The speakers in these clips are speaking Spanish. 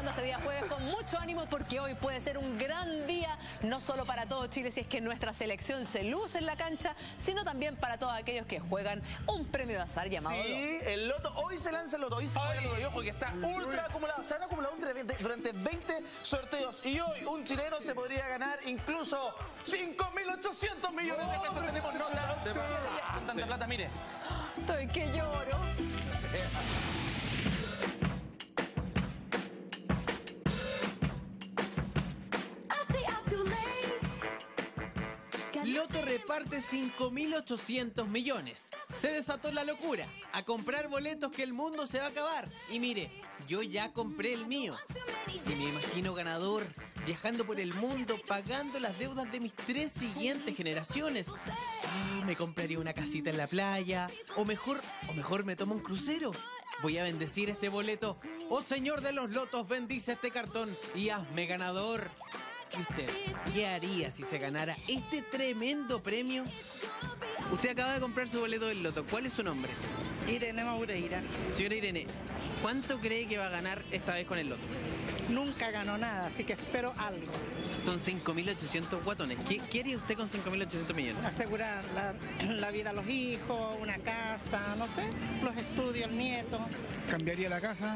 comenzando ese día jueves con mucho ánimo porque hoy puede ser un gran día, no solo para todo Chile si es que nuestra selección se luce en la cancha, sino también para todos aquellos que juegan un premio de azar llamado Sí, Loto. el Loto. Hoy se lanza el Loto. Hoy se juega el Loto. Y ojo que está ultra acumulado. Se han acumulado durante 20 sorteos. Y hoy un chileno se podría ganar incluso 5.800 millones de pesos. Tenemos nota. Con tanta plata, mire. Estoy que lloro. Loto reparte 5.800 millones. Se desató la locura. A comprar boletos que el mundo se va a acabar. Y mire, yo ya compré el mío. Si me imagino ganador, viajando por el mundo, pagando las deudas de mis 3 siguientes generaciones. Me compraría una casita en la playa. O mejor me tomo un crucero. Voy a bendecir este boleto. Oh Señor de los Lotos, bendice este cartón y hazme ganador. ¿Y usted qué haría si se ganara este tremendo premio? Usted acaba de comprar su boleto del Loto. ¿Cuál es su nombre? Irene Maureira. Señora Irene, ¿cuánto cree que va a ganar esta vez con el Loto? Nunca ganó nada, así que espero algo. Son 5.800 guatones. ¿Qué haría usted con 5.800 millones? Asegurar la vida a los hijos, una casa, no sé, los estudios, el nieto. Cambiaría la casa,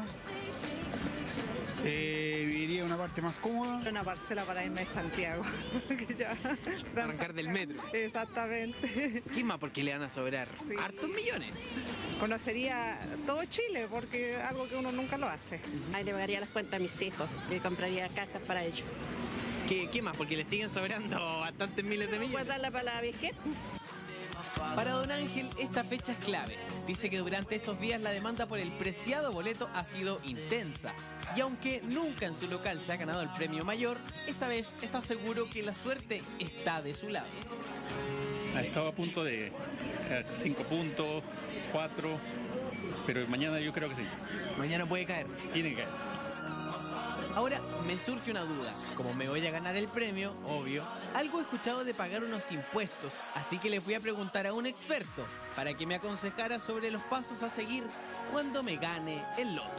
viviría en una parte más cómoda. Una parcela para irme a Santiago. Arrancar del metro. Exactamente. ¿Qué más? Porque le van a sobrar hartos millones. Conocería todo Chile porque es algo que uno nunca lo hace. Ahí le pagaría las cuentas a mis hijos y compraría casas para ellos. ¿Qué más? Porque le siguen sobrando bastantes miles de millones. Guardarla para la vejez. Para Don Ángel, esta fecha es clave. Dice que durante estos días la demanda por el preciado boleto ha sido intensa. Y aunque nunca en su local se ha ganado el premio mayor, esta vez está seguro que la suerte está de su lado. Ha estado a punto de 5 puntos, 4, pero mañana yo creo que sí. Mañana puede caer. Tiene que caer. Ahora me surge una duda. Como me voy a ganar el premio, obvio, algo he escuchado de pagar unos impuestos, así que le fui a preguntar a un experto para que me aconsejara sobre los pasos a seguir cuando me gane el Loto.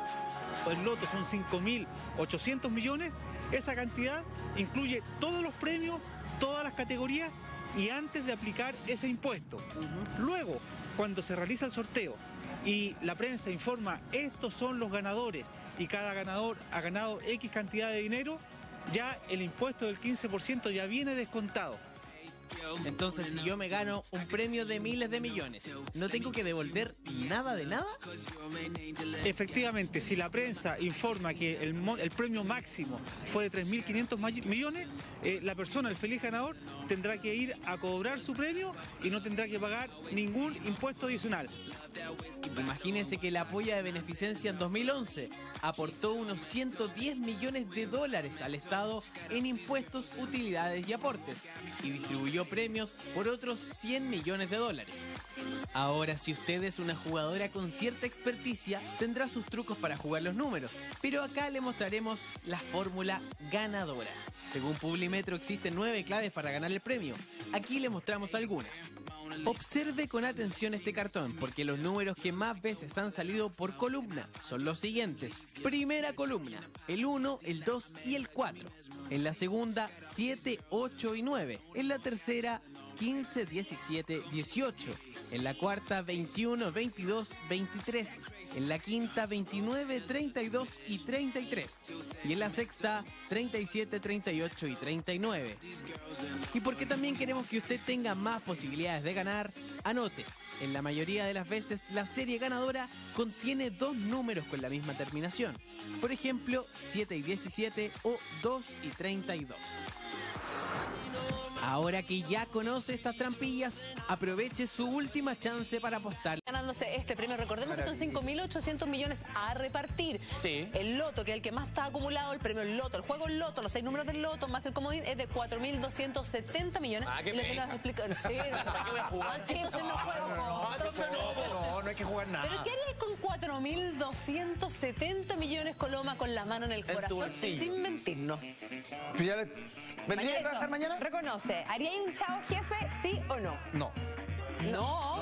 El Loto son 5.800 millones. Esa cantidad incluye todos los premios, todas las categorías y antes de aplicar ese impuesto. Luego, cuando se realiza el sorteo y la prensa informa estos son los ganadores y cada ganador ha ganado X cantidad de dinero, ya el impuesto del 15% ya viene descontado. Entonces, si yo me gano un premio de miles de millones, ¿no tengo que devolver nada de nada? Efectivamente, si la prensa informa que el premio máximo fue de 3.500 millones, la persona, el feliz ganador, tendrá que ir a cobrar su premio y no tendrá que pagar ningún impuesto adicional. Imagínense que la polla de beneficencia en 2011 aportó unos 110 millones de dólares al Estado en impuestos, utilidades y aportes y distribuyó premios por otros 100 millones de dólares. Ahora, si usted es una jugadora con cierta experticia, tendrá sus trucos para jugar los números, pero acá le mostraremos la fórmula ganadora. Según Publimetro existen 9 claves para ganar el premio. Aquí le mostramos algunas. Observe con atención este cartón, porque los números que más veces han salido por columna son los siguientes. Primera columna, el 1, el 2 y el 4. En la segunda, 7, 8 y 9. En la tercera, 15, 17, 18. En la cuarta, 21, 22, 23. En la quinta, 29, 32 y 33. Y en la sexta, 37, 38 y 39. Y porque también queremos que usted tenga más posibilidades de ganar, anote. En la mayoría de las veces, la serie ganadora contiene 2 números con la misma terminación. Por ejemplo, 7 y 17 o 2 y 32. Ahora que ya conoce estas trampillas, aproveche su última chance para apostar. Ganándose este premio, recordemos que son 5.800 millones a repartir. Sí. El Loto, que es el que más está acumulado, el premio Loto, el juego Loto, los 6 números del Loto, más el comodín, es de 4.270 millones. Qué y lo que nos pena. explica... Sí, ¿Para qué voy a jugar? entonces no juego. Entonces no hay que jugar nada. ¿Pero qué harías con 4.270 millones, Coloma, con la mano en el tu corazón, bolsillo. sin mentirnos? ¿Vendría a trabajar mañana? Reconoce, ¿haría un chao jefe, sí o no? No. No.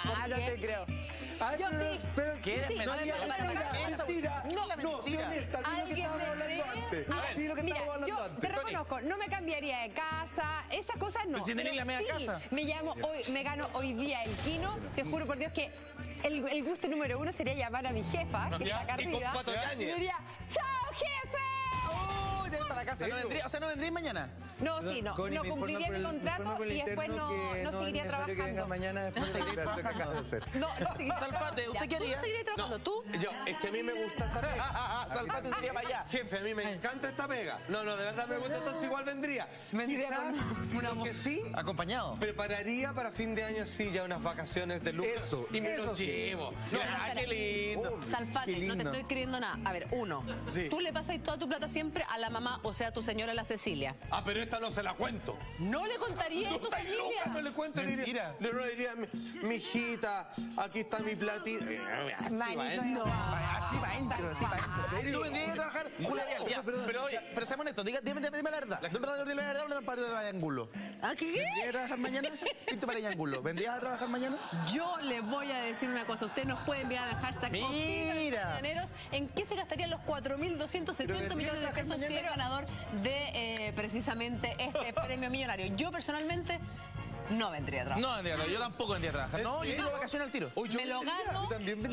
¿Por no qué? te creo. Yo sí. Pero ¿Qué eres? Sí, Mentira, mentira. No, sí, honesta, di lo que ¿Alguien estábamos me hablando cree? antes. Di lo que Mira, estábamos hablando yo antes. te reconozco, no me cambiaría de casa, esas cosas no. Pero si tenés la media casa. Me gano hoy día el Kino, te juro por Dios que el gusto número uno sería llamar a mi jefa, que está acá y con arriba, Pato y Yáñez. le diría, ¡chao, jefe! ¡Oh! Te vas para la casa. ¿No vendría? O sea, ¿no vendrías mañana? No, sí, no cumpliría mi contrato y después no seguiría trabajando. Mañana después de lo que acabas de hacer. No seguiría Salpate, ¿usted qué haría? ¿Tú seguirías trabajando? ¿Tú? Yo, es que a mí me gusta esta pega. Salpate sería para allá. Jefe, a mí me encanta esta pega. No, de verdad me gusta, entonces igual vendría. Vendría Quizás, con una lo que sí, Acompañado. prepararía para fin de año sí ya unas vacaciones de lujo. Eso, y me eso lo sí. llevo. No, espera. qué lindo. Salfate, Qué no te lindo. estoy creyendo nada. A ver, uno, Sí. tú le pasas toda tu plata siempre a la mamá, o sea, a tu señora, la Cecilia. Ah, pero esta no se la cuento. ¿No le contaría a tu ¿Estáis loca? No familia? le cuento, le diría, mi hijita, aquí está mi platito. Manito, Así va adentro, así va adentro. ¿Tú vendrías a trabajar? Julia, ya, pero oye, pero seamos honestos, dime la verdad. Dime la verdad, ¿dónde para ir a Angulo? ¿Ah, qué? ¿Vendrías a trabajar mañana? ¿Qué para ir a Angulo? ¿Vendrías a trabajar mañana? Yo le voy a decir una cosa. Usted nos puede enviar al hashtag Mira. Opina en qué se gastarían los 4.270 millones de pesos si era ganador de precisamente este premio millonario. Yo personalmente no vendría a trabajar. No vendría, yo tampoco vendría a trabajar. No, yo tengo vacaciones al tiro. Me lo gano,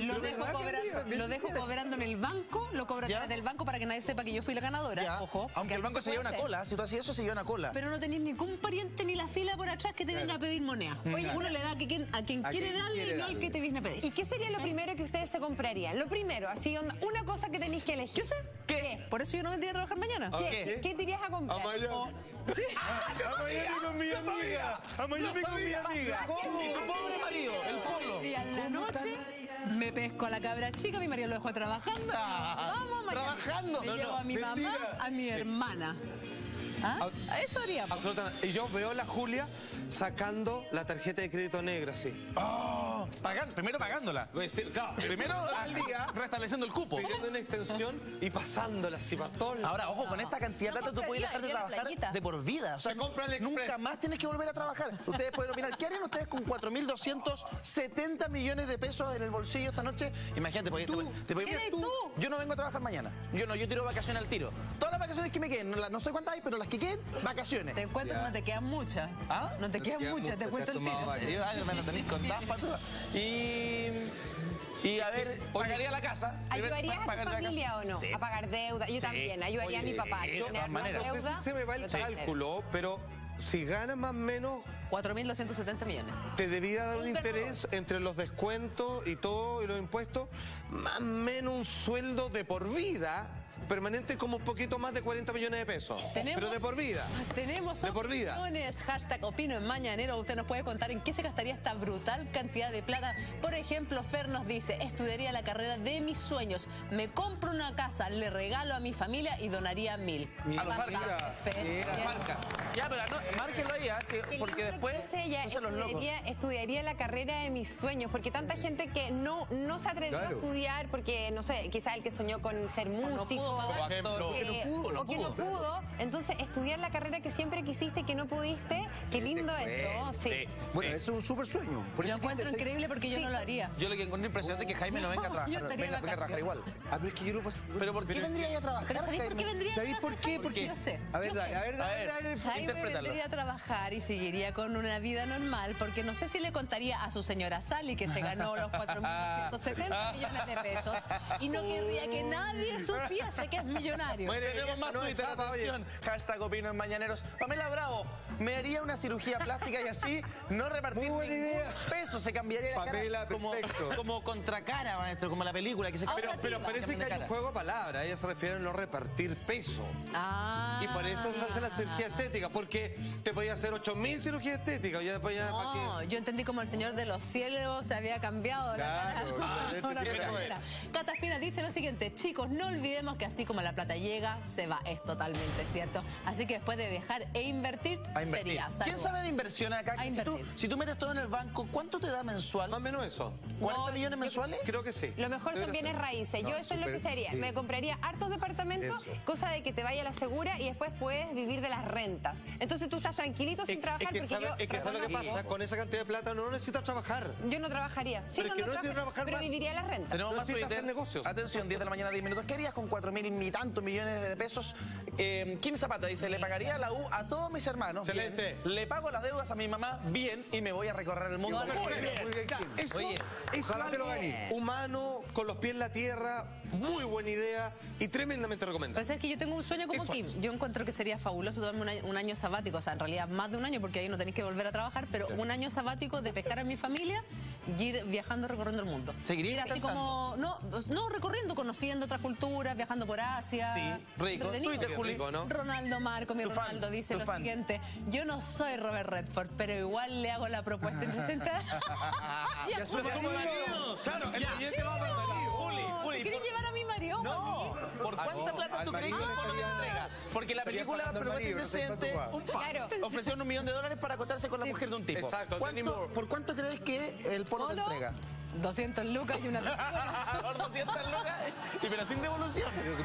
lo dejo cobrando en el banco, lo cobro a ¿Ya? través del banco para que nadie sepa que yo fui la ganadora. Ya. Ojo. Aunque el así banco se lleva puede una ser. cola, si tú hacías eso, se lleva una cola. Pero no tenés ningún pariente ni la fila por atrás que te venga a pedir moneda. Oye, uno le da a quien quiere darle y no al que te viene a pedir. ¿Y qué sería lo primero que ustedes se comprarían? Lo primero, así, una cosa que tenéis que elegir. Yo sé. ¿Qué? Por eso yo no vendría a trabajar mañana. ¿Qué te irías a comprar? A Miami. Sí. A Miami con mi amiga. A Miami con mi amiga. ¿Y tu pobre marido? El polo. Y a la noche me pesco a la cabra chica, mi marido lo dejó trabajando. Vamos, mañana. trabajando. Me No, llevo no, a mi mamá, mentira. a mi hermana. ¿Ah? Eso haríamos. Absolutamente. Y yo veo a la Julia sacando la tarjeta de crédito negra, así. Oh, primero pagándola. Claro, Primero al día restableciendo el cupo. pidiendo una extensión y pasándola así para todos lados. Ahora, ojo, con esta cantidad de No plata tú puedes dejar de compraría, iría a la trabajar playita. de por vida. O sea, Se compra el Express. nunca más tienes que volver a trabajar. Ustedes pueden opinar. ¿Qué harían ustedes con 4.270 millones de pesos en el bolsillo esta noche? Imagínate, ¿Eres tú? Yo no vengo a trabajar mañana. Yo tiro vacaciones al tiro. Todas las vacaciones que me queden, no sé cuántas hay, pero las que queden, vacaciones. Te cuento que no te quedan muchas. ¿Ah? No te quedan muchas, te cuento el tiro. Me lo tenéis contadas, pato. Y a ver, pagaría la casa. ¿Ayudarías a tu Pagaría la familia casa. o no? Sí. A pagar deuda. Yo también, ayudaría a mi papá. de todas maneras. No sé si se me va el cálculo, pero si ganas más o menos, 4.270 millones. te debiera dar un Un perdón. interés entre los descuentos y todo y los impuestos, más o menos un sueldo de por vida permanente como un poquito más de 40 millones de pesos. Pero de por vida. Tenemos De por vida. opiniones. Hashtag Opino en Mañanero. Usted nos puede contar en qué se gastaría esta brutal cantidad de plata. Por ejemplo, Fer nos dice, estudiaría la carrera de mis sueños. Me compro una casa, le regalo a mi familia y donaría 1.000. A los Bastante, Vargas. Fer. Bien. Marca. Ya, pero no, márquenlo ahí, porque después Ella no se los locos. estudiaría la carrera de mis sueños, porque tanta gente que no se atrevió a estudiar porque, no sé, quizá el que soñó con ser músico. Como ejemplo. O que no pudo. Entonces, estudiar la carrera que siempre quisiste y que no pudiste, qué lindo eso. Sí. Bueno, eso es un súper sueño. Por Yo eso encuentro increíble porque yo no lo haría. Yo lo que encuentro impresionante es que Jaime no venga a Yo trabajar. estaría Venga a trabajar vacaciones. igual. A ver, es que yo no paso. ¿Pero por qué vendría ahí a trabajar? ¿Pero sabéis por qué vendría? ¿Sabéis por qué? Porque Yo sé. A ver, yo dale, sé. a ver, Jaime interprétalo. vendría a trabajar y seguiría con una vida normal porque no sé si le contaría a su señora Sally que se ganó los 4.270 millones de pesos y no querría que nadie supiese que es millonario. Bueno, tenemos más Twitter, atención. Hashtag Opino en Mañaneros. Pamela Bravo, me haría una cirugía plástica y así no repartir Muy buena ningún idea. peso. Se cambiaría la Pamela, cara perfecto. como contracara, maestro, como la película que se Ahora Pero parece que hay un juego de palabras. Ella se refiere a no repartir peso. Ah. Y por eso se hace la cirugía estética, porque te podía hacer 8.000 cirugías estéticas. Ya después ya, ¿para No, qué? yo entendí como el señor de los cielos se había cambiado Claro, la cara. eso Una es. persona. Cata Espina dice lo siguiente: chicos, no olvidemos que así como la plata llega, se va. Es totalmente cierto. Así que después de viajar e invertir, sería salvo. ¿Quién sabe de inversión acá? Si tú metes todo en el banco, ¿cuánto te da mensual? Más o menos eso. ¿40 millones mensuales? Creo que sí. Lo mejor son bienes raíces. Yo eso es lo que sería. Me compraría hartos departamentos, cosa de que te vaya a la segura y después puedes vivir de las rentas. Entonces tú estás tranquilito sin trabajar. Es que ¿sabes lo que pasa? Con esa cantidad de plata no necesitas trabajar. Yo no trabajaría. Sí, pero es que no necesitas trabajar pero más. viviría de las rentas. Tenemos más necesitas Twitter. hacer negocios. Atención, 10 de la mañana, 10 minutos. ¿Qué harías con 4.000 y tantos millones de pesos? Kim Zapata dice: le pagaría la U a todos mis hermanos. Excelente. Bien. Le pago las deudas a mi mamá, bien, y me voy a recorrer el mundo. Muy bien, Eso es algo humano, con los pies en la tierra, muy buena idea y tremendamente recomendable. Pues es que yo tengo un sueño como Kim. Yo encuentro que sería fabuloso tomarme un año sabático, o sea, en realidad más de un año, porque ahí no tenéis que volver a trabajar, pero un año sabático de pescar a mi familia y ir viajando, recorriendo el mundo. ¿Seguirías así pensando? como, no recorriendo, conociendo otras culturas, viajando por Asia. Sí, rico. Entretenido. Juli. ¿no? Ronaldo Marco, mi Ronaldo, dice lo siguiente: yo no soy Robert Redford, pero igual le hago la propuesta en 60. Ya suena como marido. Claro, el presidente va a perder. Juli, ¿Quieres llevar a mi marido? No, ¿por cuánta plata tú crees que no le entrega? Porque la película Propuesta Indecente ofrecieron $1 millón para acostarse con la mujer de un tipo. Exacto. ¿Por cuánto crees que el porno te entrega? 200 lucas y una Por 200 lucas, pero sin devolución.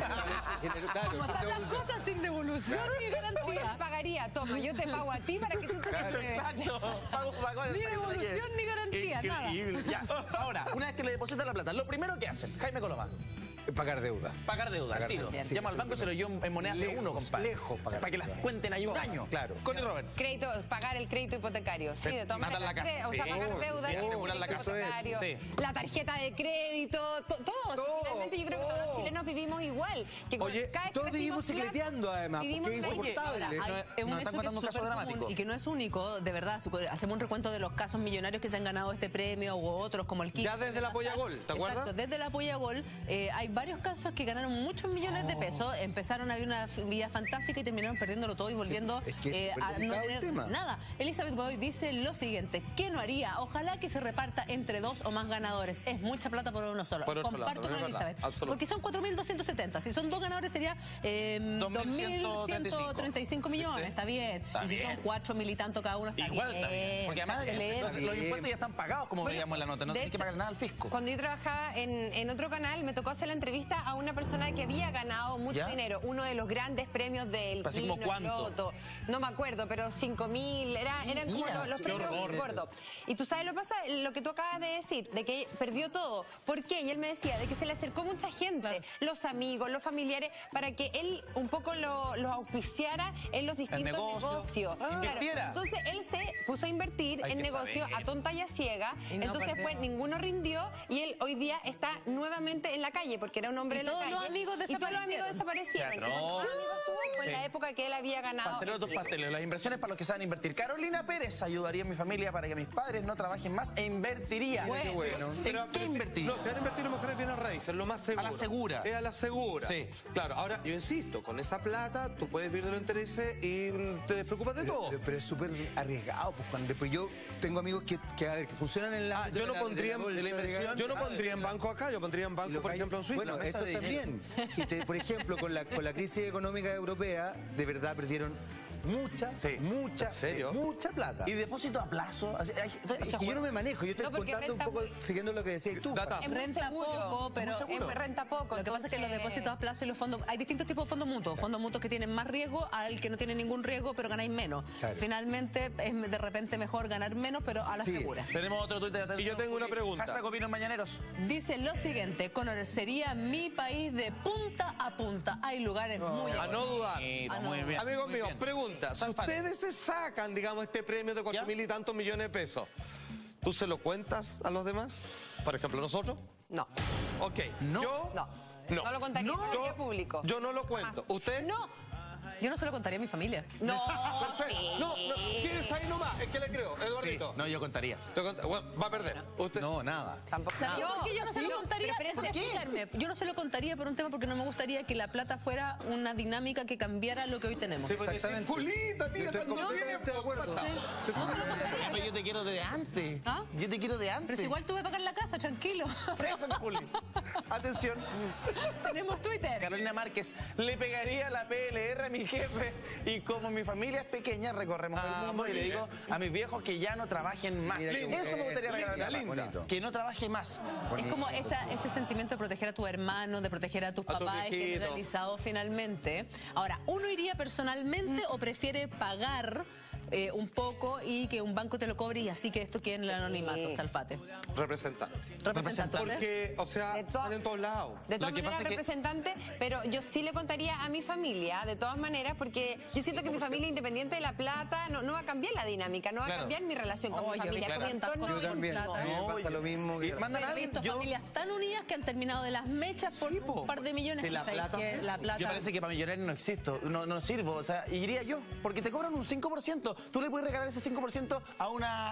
Como están las cosas, sin devolución ni garantía. Yo te pagaría, toma, yo te pago a ti para que tú te Exacto. Ni devolución ni garantía, nada. Ya. Ahora, una vez que le depositan la plata, lo primero que hacen, Jaime Colomán: pagar deuda. pagar deuda, al tiro. Llamo al banco y se lo llevo en monedas de uno, compadre. Lejos pagar. Para que las cuenten ahí un año. Claro. Connie Roberts. Crédito, pagar el crédito hipotecario. Sí, de todas matar maneras. la casa. O sea, Sí. pagar deuda, Sí, el asegurar la crédito casa. hipotecario, Sí. la tarjeta de crédito, todo. Realmente yo creo que todos los chilenos vivimos igual. Que Oye, cada vez que todos vivimos recibimos plata, secreteando además, vivimos porque es en la insoportable. Ahora, es un Nos hecho están contando un que es caso súper dramático. común y que no es único, de verdad. Si hacemos un recuento de los casos millonarios que se han ganado este premio u otros, como el Kim. Ya desde la Polla Gol, ¿te acuerdas? Exacto, desde la Polla Gol hay varios casos que ganaron muchos millones de pesos, empezaron a vivir una vida fantástica y terminaron perdiéndolo todo y volviendo es que es a no delicado el tener tema. nada. Elizabeth Godoy dice lo siguiente: ¿qué no haría? Ojalá que se reparta entre 2 o más ganadores. Es mucha plata por uno solo. Por otro Comparto lado, con es verdad, Elizabeth. absoluto. Porque son 4.270. Si son 2 ganadores sería 2.135 millones. Está bien. Y si son 4.000 y tanto cada uno, está Igual bien. está bien. Porque además los impuestos ya están pagados, como veíamos en la nota. No tienes que pagar nada al fisco. Cuando yo trabajaba en otro canal, me tocó hacer la entrevista a una persona que había ganado mucho ¿Ya? dinero. Uno de los grandes premios del Así como Kino, ¿cuánto? Loto. No me acuerdo, pero 5.000. Eran como los premios gordos. Y tú sabes lo que tú acabas de decir, de que perdió todo. ¿Por qué? Y él me decía de que se le acercó mucha gente, los amigos, los familiares, para que él un poco los auspiciara en los distintos negocios. Invirtiera. Entonces él se puso a invertir en negocios a tonta y a ciega. Y no Entonces perdió. pues ninguno rindió y él hoy día está nuevamente en la calle porque era un hombre Y de la todos calle. los amigos Y todos los amigos desaparecieron. Qué Y cuando atroz. los amigos tuvo, fue en la época que él había ganado. Pastelero tus pasteles, las inversiones para los que saben invertir. Carolina Pérez ayudaría a mi familia para que mis padres no trabajen más e invertiría. Qué bueno. ¿En qué invertiría? No, se van a invertir en mujeres bienes raíces, lo más seguro. A la segura. Es a la segura. Sí. Claro, ahora yo insisto, con esa plata tú puedes vivir de los intereses y te despreocupas de todo. Pero es súper arriesgado, pues cuando después yo tengo amigos que a ver, que funcionan en la... Yo no pondría yo no pondría en banco acá, yo pondría en banco, por ejemplo, en Suiza. Bueno, esto también. Y por ejemplo, con la crisis económica europea, de verdad perdieron mucha plata. ¿Y depósito a plazo? Es que yo no me manejo, yo estoy No, porque contando un renta poco, muy- siguiendo lo que decías tú. Data. Es muy Renta seguro. poco, pero Es muy renta poco. Lo que pasa es que los depósitos a plazo y los fondos, hay distintos tipos de fondos mutuos. Fondos mutuos que tienen más riesgo al que no tiene ningún riesgo, pero ganáis menos. Claro. Finalmente es de repente mejor ganar menos, pero a la Sí. segura. Tenemos otro tuit de atención. Y yo tengo una pregunta. Hashtag Opinión Mañaneros. Dice lo siguiente: conocería mi país de punta a punta. Hay lugares muy A no dudar. Muy bien. Amigos muy míos, bien. pregunta. Si Tan fácil. ustedes se sacan, digamos, este premio de 4.000 y tantos millones de pesos, ¿tú se lo cuentas a los demás? Por ejemplo, ¿nosotros? No. Ok. No. Yo No. no. No lo contaría en el Yo- público. Yo no lo cuento. Jamás. ¿Usted? No. Yo no se lo contaría a mi familia. No. Perfecto. No, tienes ahí nomás. Es que le creo, Eduardito. No, yo contaría. Bueno, va a perder. Usted... No, nada. Tampoco. ¿Sabes por qué yo no se lo contaría? ¿Por qué? Explicarme. Yo no se lo contaría por un tema porque no me gustaría que la plata fuera una dinámica que cambiara lo que hoy tenemos. Sí, exactamente. Julita, tía, tanto tiempo. No se lo contaría. Pero yo te quiero de antes. ¿Ah? Yo te quiero de antes. Pero si igual tuve que pagar la casa, tranquilo. Eso, Juli. Atención. Tenemos Twitter. Carolina Márquez, le pegaría la PLR a mi jefe y como mi familia es pequeña, recorremos el mundo y le digo a mis viejos que ya no trabajen más. Eso me gustaría regalar. Que no trabaje más. Es como ese sentimiento de proteger a tu hermano, de proteger a tus papás, es generalizado finalmente. Ahora, ¿uno iría personalmente o prefiere pagar un poco y que un banco te lo cobre y así que esto quede en el anonimato, Salfate? Representante. Porque, o sea, salen en todos lados. De todas maneras, representante, pero yo sí le contaría a mi familia, de todas maneras, porque yo siento que mi familia, independiente de la plata, no va a cambiar la dinámica, no va a cambiar mi relación con mi familia, con mi entorno. Yo también. A mí me pasa lo mismo. He visto familias tan unidas que han terminado de las mechas por un par de millones. Sí, la plata. Yo parece que para millonario no existo, no sirvo. O sea, iría yo, porque te cobran un 5%. Tú le puedes regalar ese 5% a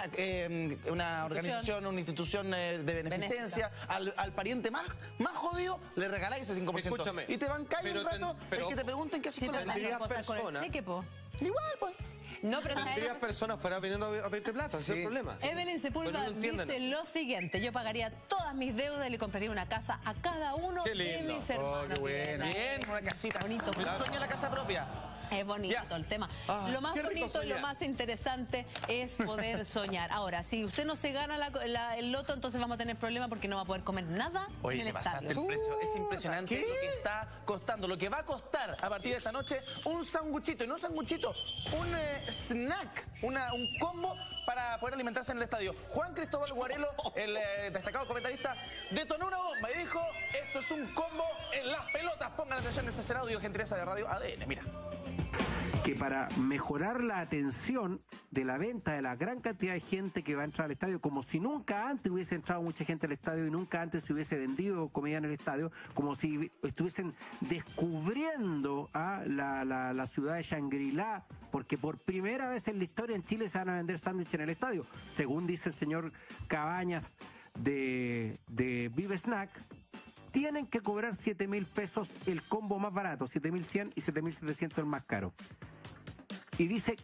una organización, una institución de beneficencia, al pariente más jodido, le regaláis ese 5%. Escúchame. Y te van cayendo un rato, es que te pregunten qué haces con el cheque, po. Igual, pues. No, pero tendrías personas fuera viniendo a pedirte plata, ese es el problema. Evelyn Sepúlveda dice lo siguiente: yo pagaría todas mis deudas y le compraría una casa a cada uno de mis hermanos. Qué buena. Bien, una casita. Bonito. Sueño la casa propia. Es bonito el tema. Lo más bonito, lo más interesante es poder soñar. Ahora, si usted no se gana el loto, entonces vamos a tener problemas porque no va a poder comer nada en el estadio. El precio. Es impresionante lo que está costando, lo que va a costar a partir de esta noche un sanguchito, y no un sanguchito, un snack, un combo para poder alimentarse en el estadio. Juan Cristóbal Guarelo, el destacado comentarista, detonó una bomba y dijo: esto es un combo en las pelotas. Pongan atención, este será audio gentileza de Radio ADN. Mira. Que para mejorar la atención de la venta de la gran cantidad de gente que va a entrar al estadio, como si nunca antes hubiese entrado mucha gente al estadio y nunca antes se hubiese vendido comida en el estadio, como si estuviesen descubriendo la ciudad de Shangri-La, porque por primera vez en la historia en Chile se van a vender sándwiches en el estadio, según dice el señor Cabañas de Vive Snack. Tienen que cobrar 7.000 pesos el combo más barato, 7.100 y 7.700 el más caro. Y dice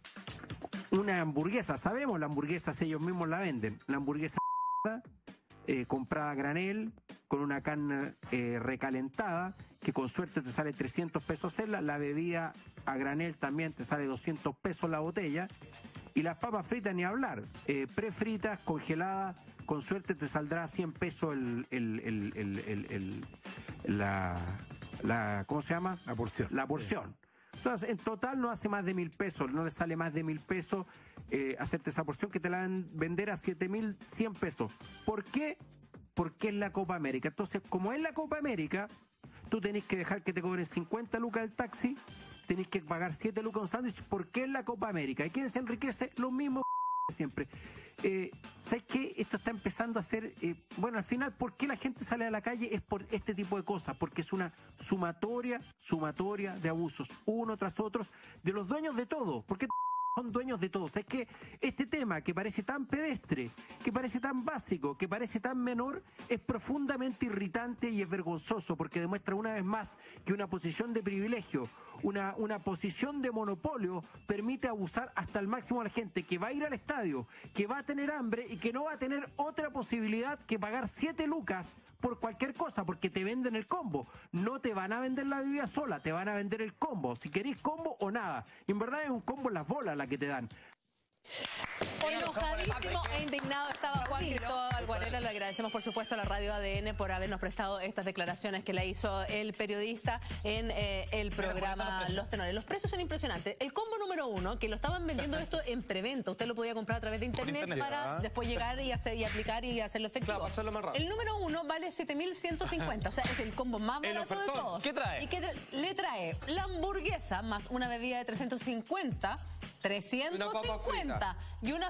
una hamburguesa, sabemos la hamburguesa, ellos mismos la venden, la hamburguesa comprada a granel, con una carne recalentada, que con suerte te sale 300 pesos hacerla, la bebida a granel también te sale 200 pesos la botella, y las papas fritas ni hablar, prefritas, congeladas, con suerte te saldrá 100 pesos ¿cómo se llama? La porción. La porción. Entonces, en total no hace más de 1.000 pesos, no le sale más de 1.000 pesos hacerte esa porción, que te la van a vender a 7.100 pesos. ¿Por qué? Porque es la Copa América. Entonces, como es la Copa América, tú tenés que dejar que te cobren 50 lucas el taxi, tenés que pagar 7 lucas un sándwich, porque es la Copa América. ¿Y quién se enriquece? Los mismos siempre. ¿Sabes qué? Esto está empezando a ser... bueno, al final, ¿por qué la gente sale a la calle? Es por este tipo de cosas, porque es una sumatoria de abusos, uno tras otro, de los dueños de todo. ¿Por qué son dueños de todo? ¿Sabes qué? Este tema que parece tan pedestre, que parece tan básico, que parece tan menor, es profundamente irritante y es vergonzoso, porque demuestra una vez más que una posición de privilegio, una posición de monopolio permite abusar hasta el máximo a la gente que va a ir al estadio, que va a tener hambre y que no va a tener otra posibilidad que pagar 7 lucas por cualquier cosa, porque te venden el combo. No te van a vender la bebida sola, te van a vender el combo. Si queréis combo o nada. Y en verdad es un combo en las bolas la que te dan. Enojadísimo e indignado estaba Juan Cristóbal Guarelo. Le agradecemos, por supuesto, a la Radio ADN por habernos prestado estas declaraciones que le hizo el periodista en el programa Los Tenores. Los precios son impresionantes. El combo número 1, que lo estaban vendiendo esto en preventa. Usted lo podía comprar a través de internet para después llegar y aplicar y hacerlo efectivo. Claro, hacerlo más rápido. El número 1 vale 7.150. O sea, es el combo más barato de todos. ¿Qué trae? Y que le trae la hamburguesa más una bebida de 350. 350 y una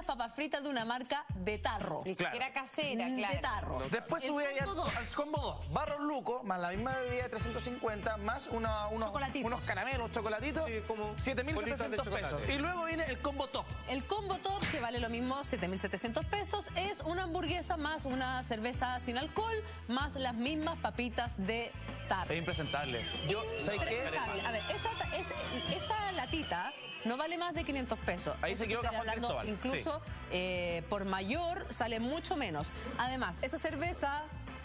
papas fritas de una marca de tarro. Ni siquiera casera, claro. De tarro. Después subí ahí al combo 2. Barros Luco, más la misma bebida de 350, más unos caramelos, chocolatitos, Sí, como 7.700 pesos. Y luego viene el combo top. El combo top, que vale lo mismo, 7.700 pesos, es una hamburguesa más una cerveza sin alcohol, más las mismas papitas de tarro. Es impresentable. Yo, ¿sabes qué? A ver, esa latita no vale más de 500 pesos. Ahí se equivoca Juan Cristóbal. Incluso por mayor sale mucho menos. Además, esa cerveza,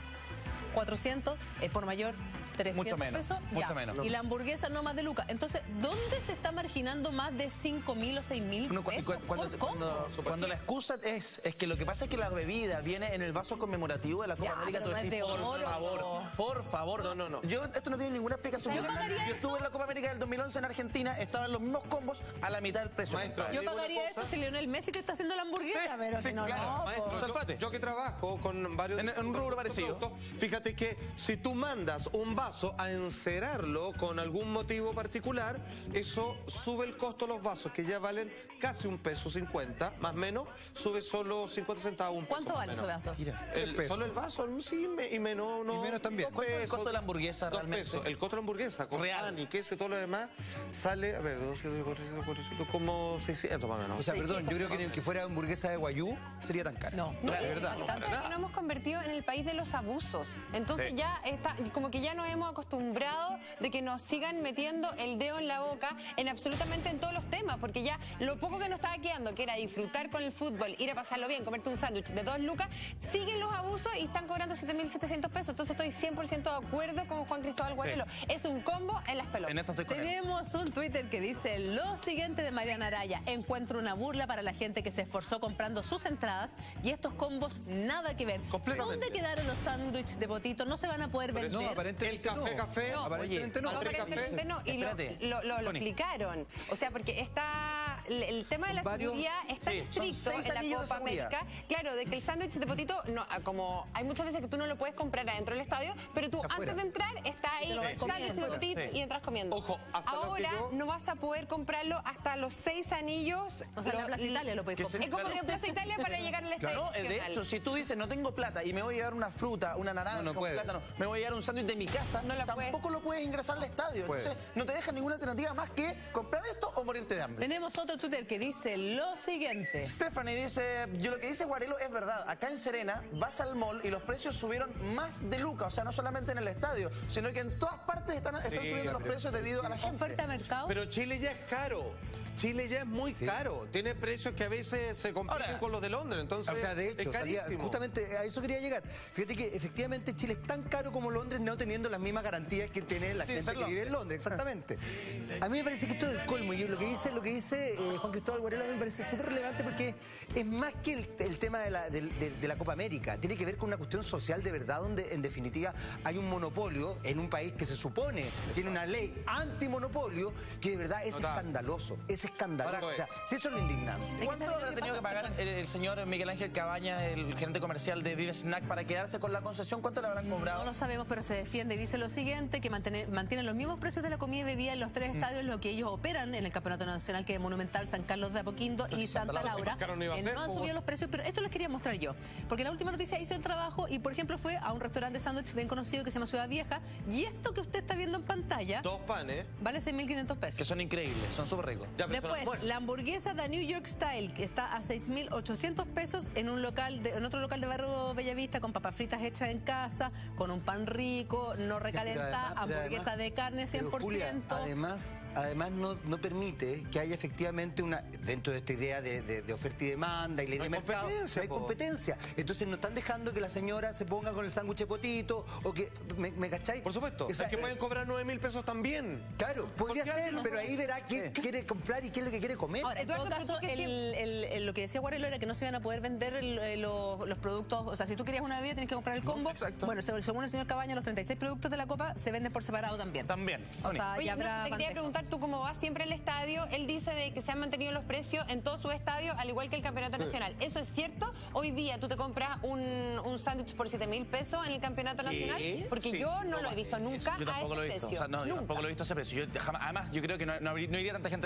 400, por mayor, 300 mucho menos, pesos. mucho menos. Y la hamburguesa no más de lucas. Entonces, ¿dónde se está marginando más de 5.000 o 6.000 pesos por combo? Cuando la excusa es que lo que pasa es que la bebida viene en el vaso conmemorativo de la Copa América. Pero no es de oro. Por favor. No. Esto no tiene ninguna explicación. Yo estuve en la Copa América del 2011 en Argentina, estaban los mismos combos a la mitad del precio. Maestro, Yo pagaría eso si Lionel Messi te está haciendo la hamburguesa, pero si no, no. Maestro, yo que trabajo con varios... En un rubro parecido. Fíjate que si tú mandas un vaso a encerarlo con algún motivo particular, eso sube el costo de los vasos, que ya valen casi $1.50, más o menos, sube solo 50 centavos. ¿Cuánto vale ese vaso? Solo el vaso, sí, y menos. Y menos también. ¿Cuánto es el costo de la hamburguesa realmente? 2 pesos. El costo de la hamburguesa, con pan y queso y todo lo demás, sale, a ver, 200, 400, como 600 más o menos. O sea, perdón, yo creo que fuera hamburguesa de guayú sería tan cara. No, de verdad. Lo que pasa es que nos hemos convertido en el país de los abusos. Entonces ya está, como que ya nos hemos acostumbrado de que nos sigan metiendo el dedo en la boca en absolutamente en todos los temas, porque ya lo poco que nos estaba quedando, que era disfrutar con el fútbol, ir a pasarlo bien, comerte un sándwich de 2 lucas, siguen los abusos y están cobrando 7.700 pesos. Entonces estoy 100% de acuerdo con Juan Cristóbal Guarelo. Es un combo en las pelotas. En esto estoy con él. Tenemos un Twitter que dice lo siguiente de Mariana Araya: encuentro una burla para la gente que se esforzó comprando sus entradas y estos combos nada que ver. Completamente. ¿Dónde quedaron los sándwiches de potito? No se van a poder vender. No, aparentemente El café, no. Aparentemente no. Aparentemente no, y lo explicaron. O sea, porque el tema de la seguridad es tan estricto en la Copa América, claro, de que el sándwich de potito, no, como hay muchas veces que tú no lo puedes comprar adentro del estadio, pero tú antes de entrar está ahí el sándwich de potito y entras comiendo. Ojo, ahora no vas a poder comprarlo hasta los 6 anillos. O sea, en la Plaza Italia lo puedes comprar. Es como que en Plaza Italia para llegar al estadio. No, de hecho, si tú dices no tengo plata y me voy a llevar una fruta, una naranja, un plátano, me voy a llevar un sándwich de mi casa, tampoco lo puedes ingresar al estadio. Entonces, no te deja ninguna alternativa más que comprar esto o morirte de hambre. Tenemos otro Twitter que dice lo siguiente. Stephanie dice, lo que dice Guarelo es verdad. Acá en Serena vas al mall y los precios subieron más de lucas. O sea, no solamente en el estadio, sino que en todas partes están subiendo los precios debido a la gente. Oferta de mercado. Pero Chile ya es caro. Chile ya es muy caro. Tiene precios que a veces se compiten con los de Londres. Entonces, o sea, de hecho, es carísimo. justamente a eso quería llegar. Fíjate que efectivamente Chile es tan caro como Londres, no teniendo las mismas garantías que tiene la gente que vive en Londres. Exactamente. A mí me parece que esto es el colmo. Y lo que dice Juan Cristóbal Guarelo me parece súper relevante, porque es más que el tema de la Copa América. Tiene que ver con una cuestión social de verdad, donde en definitiva hay un monopolio en un país que se supone tiene una ley antimonopolio que de verdad es escandaloso. Es escandaloso. O sea, si eso es lo indignante. ¿Cuánto habrá tenido que pagar el señor Miguel Ángel Cabañas, el gerente comercial de Vive Snack, para quedarse con la concesión? ¿Cuánto le habrán cobrado? No lo sabemos, pero se defiende y dice lo siguiente, que mantienen los mismos precios de la comida y bebida en los 3 estadios, lo que ellos operan en el Campeonato Nacional, que es Monumental, San Carlos de Apoquindo y Santa Laura. No han subido los precios, pero esto les quería mostrar yo. Porque la última noticia hizo el trabajo y, por ejemplo, fue a un restaurante de sándwich bien conocido que se llama Ciudad Vieja, y esto que usted está viendo en pantalla 2 panes vale 6.500 pesos. Que son increíbles, son súper ricos. Después, la hamburguesa de New York Style, que está a 6.800 pesos en en otro local de Barrio Bellavista, con papas fritas hechas en casa, con un pan rico, no recalentada, hamburguesa de carne 100%. Julia, además no permite que haya efectivamente dentro de esta idea de oferta y demanda y ley de mercado, no hay competencia. Entonces no están dejando que la señora se ponga con el sándwich de potito o que, ¿me cacháis? Por supuesto, o sea, es que pueden cobrar 9.000 pesos también. Claro, podría ser, pero ahí verá quién quiere comprar y qué es lo que quiere comer. Ahora, en todo caso, lo que decía Guarelo era que no se iban a poder vender los productos. O sea, si tú querías una bebida, tienes que comprar el combo. Exacto. Bueno, según el señor Cabañas, los 36 productos de la Copa se venden por separado también. O sea, oye, te quería preguntar, tú cómo vas siempre al estadio, él dice de que se han mantenido los precios en todos sus estadios, al igual que el Campeonato Nacional. ¿Eso es cierto? Hoy día tú te compras un sándwich por 7.000 pesos en el Campeonato Nacional, porque yo no lo he visto nunca yo tampoco a ese lo he visto. precio. O sea, no, yo tampoco lo he visto a ese precio. Además, yo creo que no iría tanta gente al estadio, no sería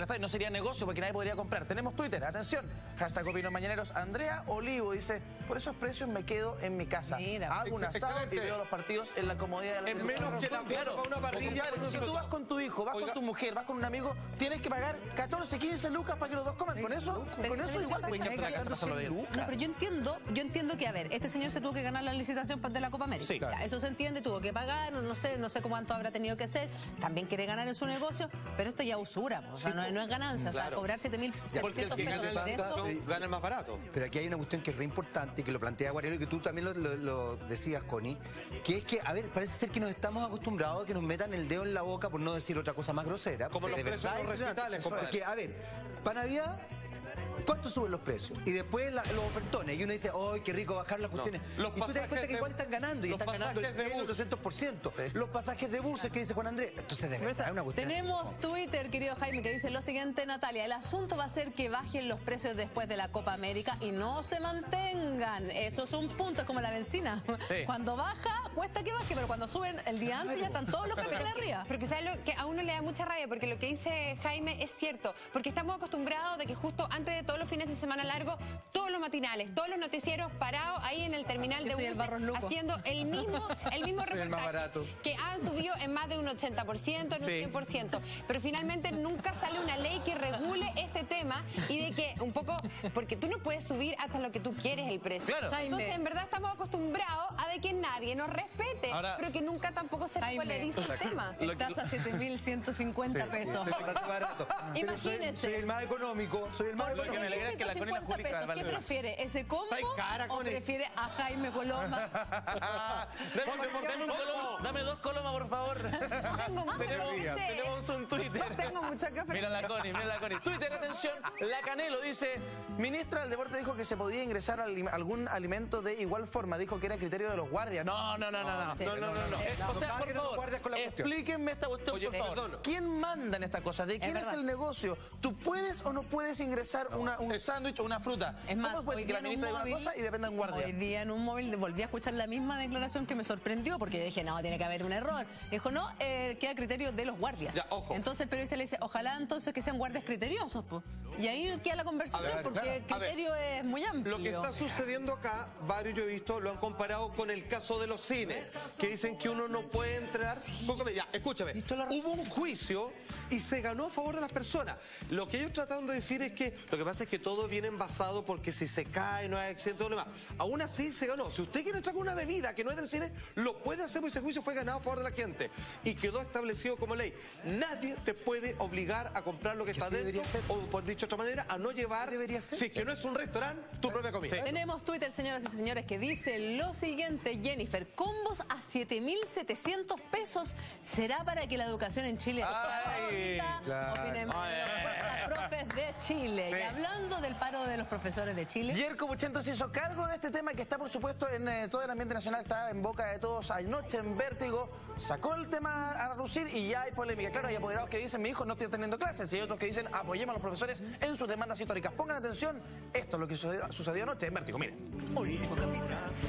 habría negocio porque nadie podría comprar. Tenemos Twitter, atención, hashtag Opinión Mañaneros. Andrea Olivo dice, por esos precios me quedo en mi casa. Mira, hago un asado y veo los partidos en la comodidad de la En menos que la cuota para una parrilla. Si tú vas con tu hijo, vas con tu mujer, vas con un amigo, tienes que pagar 14, 15 lucas para que los dos coman. Con eso igual pueden quedarte en la casa pasarlo bien. No, pero yo entiendo que, a ver, este señor se tuvo que ganar la licitación de la Copa América. Sí. Ya, eso se entiende, tuvo que pagar, no sé cuánto habrá tenido que hacer, también quiere ganar en su negocio, pero esto ya usura, o sea, no es ganancia, o sea, cobrar 7.700 Porque el que gana pesos la por esto. gana el más barato. Pero aquí hay una cuestión que es re importante y que lo plantea Guarelo y que tú también lo decías, Connie, que es que, a ver, parece ser que nos estamos acostumbrados a que nos metan el dedo en la boca, por no decir otra cosa más grosera. Como los precios de los recitales, compadre. Porque, a ver, para Navidad, ¿cuánto suben los precios? Y después los ofertones. Y uno dice, ¡ay, qué rico bajar las cuestiones! Los y tú te das cuenta que igual están ganando. Y los están ganando el pasajes de 100, 200%. Los pasajes de buses que dice Juan Andrés. Entonces, de verdad, es una cuestión. Tenemos Twitter, querido Jaime, que dice lo siguiente, Natalia. El asunto va a ser que bajen los precios después de la Copa América y no se mantengan. Eso es un punto, es como la benzina. Sí. Cuando baja, cuesta que baje, pero cuando suben el día antes ya están todos los precios arriba. Porque ¿sabes lo que a uno le da mucha rabia? Porque lo que dice Jaime es cierto. Porque estamos acostumbrados de que justo antes de todos los fines de semana largos, todos los matinales, todos los noticieros parados ahí en el terminal de buses haciendo el mismo reportaje más barato. que han subido en más de un 80%, en un 100%. Pero finalmente nunca sale una ley que regule este tema y de que un poco, porque tú no puedes subir hasta lo que tú quieres el precio. Claro. Entonces, en verdad estamos acostumbrados a de que nadie nos respete, Ahora, pero que nunca tampoco se regularice el tema. Estás a 7.150 pesos. Barato. Imagínese. Soy el más económico. Soy el más Por que me alegra es que la Connie la 150 publica, pesos, ¿qué vale. prefiere? ¿Ese combo Está cara, o Connie. prefiere a Jaime Coloma? Dame dos colomas, por favor. Tenemos un Twitter. Tengo mucha que Mira la Connie. Twitter, atención. La Canelo dice, ministra del Deporte dijo que se podía ingresar algún alimento de igual forma. Dijo que era criterio de los guardias. No. O sea, por favor, explíquenme esta cuestión, Oye, por favor. perdón. ¿Quién manda en esta cosa? ¿De quién es el negocio? ¿Tú puedes o no puedes ingresar un sándwich o una fruta? Es más, ¿Cómo puede ser que la ministra diga una cosa y dependa de un guardia? Hoy día en un móvil volví a escuchar la misma declaración que me sorprendió porque dije, no, tiene que haber un error. Dijo, no, queda a criterio de los guardias. Ya, ojo. Entonces el periodista le dice, ojalá entonces que sean guardias criteriosos, pues. Y ahí queda la conversación porque el criterio es muy amplio. Lo que está sucediendo acá, varios yo he visto, lo han comparado con el caso de los cines, que dicen que uno no puede entrar. Ya, escúchame. Hubo un juicio y se ganó a favor de las personas. Lo que ellos trataron de decir es que lo que pasa es que todo viene envasado porque si se cae no hay accidente o lo demás. Aún así se ganó. Si usted quiere entrar con una bebida que no es del cine, lo puede hacer porque ese juicio fue ganado a favor de la gente y quedó establecido como ley. Nadie te puede obligar a comprar lo que está dentro o, por dicho de otra manera, a no llevar, si que no es un restaurante, tu propia comida. Tenemos Twitter, señoras y señores, que dice lo siguiente, Jennifer, combos a 7.700 pesos. ¿Será para que la educación en Chile opinen profes de Chile? Sí. Y hablando del paro de los profesores de Chile. Yerko Puchento se hizo cargo de este tema que está, por supuesto, en todo el ambiente nacional, está en boca de todos. Anoche en Vértigo sacó el tema a relucir y ya hay polémica. Claro, hay apoderados que dicen, mi hijo no está teniendo clases, y hay otros que dicen, apoyemos a los profesores en sus demandas históricas. Pongan atención, esto es lo que sucedió anoche en Vértigo, miren. Último capítulo.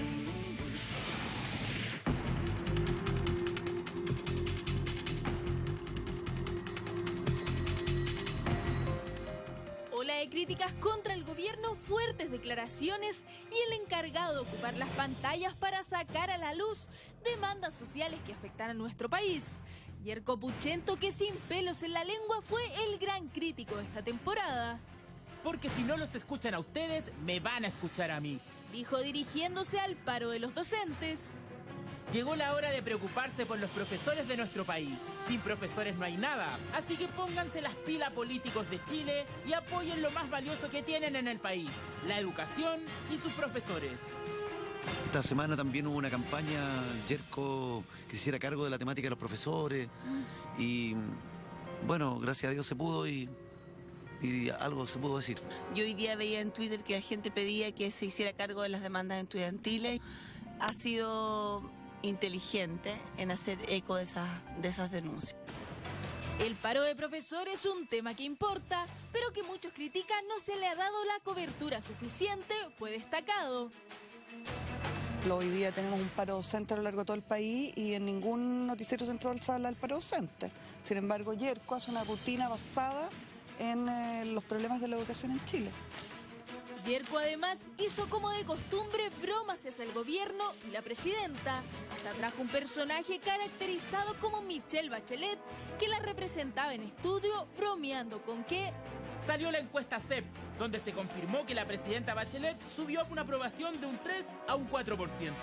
Ola de críticas contra el gobierno, fuertes declaraciones y el encargado de ocupar las pantallas para sacar a la luz demandas sociales que afectan a nuestro país. Yerko Puchento, que sin pelos en la lengua fue el gran crítico de esta temporada. Porque si no los escuchan a ustedes, me van a escuchar a mí. Dijo dirigiéndose al paro de los docentes. Llegó la hora de preocuparse por los profesores de nuestro país. Sin profesores no hay nada. Así que pónganse las pilas, políticos de Chile, y apoyen lo más valioso que tienen en el país: la educación y sus profesores. Esta semana también hubo una campaña, Yerko, que se hiciera cargo de la temática de los profesores. Y bueno, gracias a Dios se pudo y algo se pudo decir. Yo hoy día veía en Twitter que la gente pedía que se hiciera cargo de las demandas estudiantiles. Ha sido inteligente en hacer eco de esas denuncias. El paro de profesores es un tema que importa, pero que muchos critican no se le ha dado la cobertura suficiente, fue destacado. Hoy día tenemos un paro docente a lo largo de todo el país y en ningún noticiero central se habla del paro docente. Sin embargo, Yerko hace una rutina basada en los problemas de la educación en Chile. Yerko además hizo como de costumbre bromas hacia el gobierno y la presidenta. Hasta trajo un personaje caracterizado como Michelle Bachelet, que la representaba en estudio, bromeando con que salió la encuesta CEP, donde se confirmó que la presidenta Bachelet subió una aprobación de un 3 a un 4%.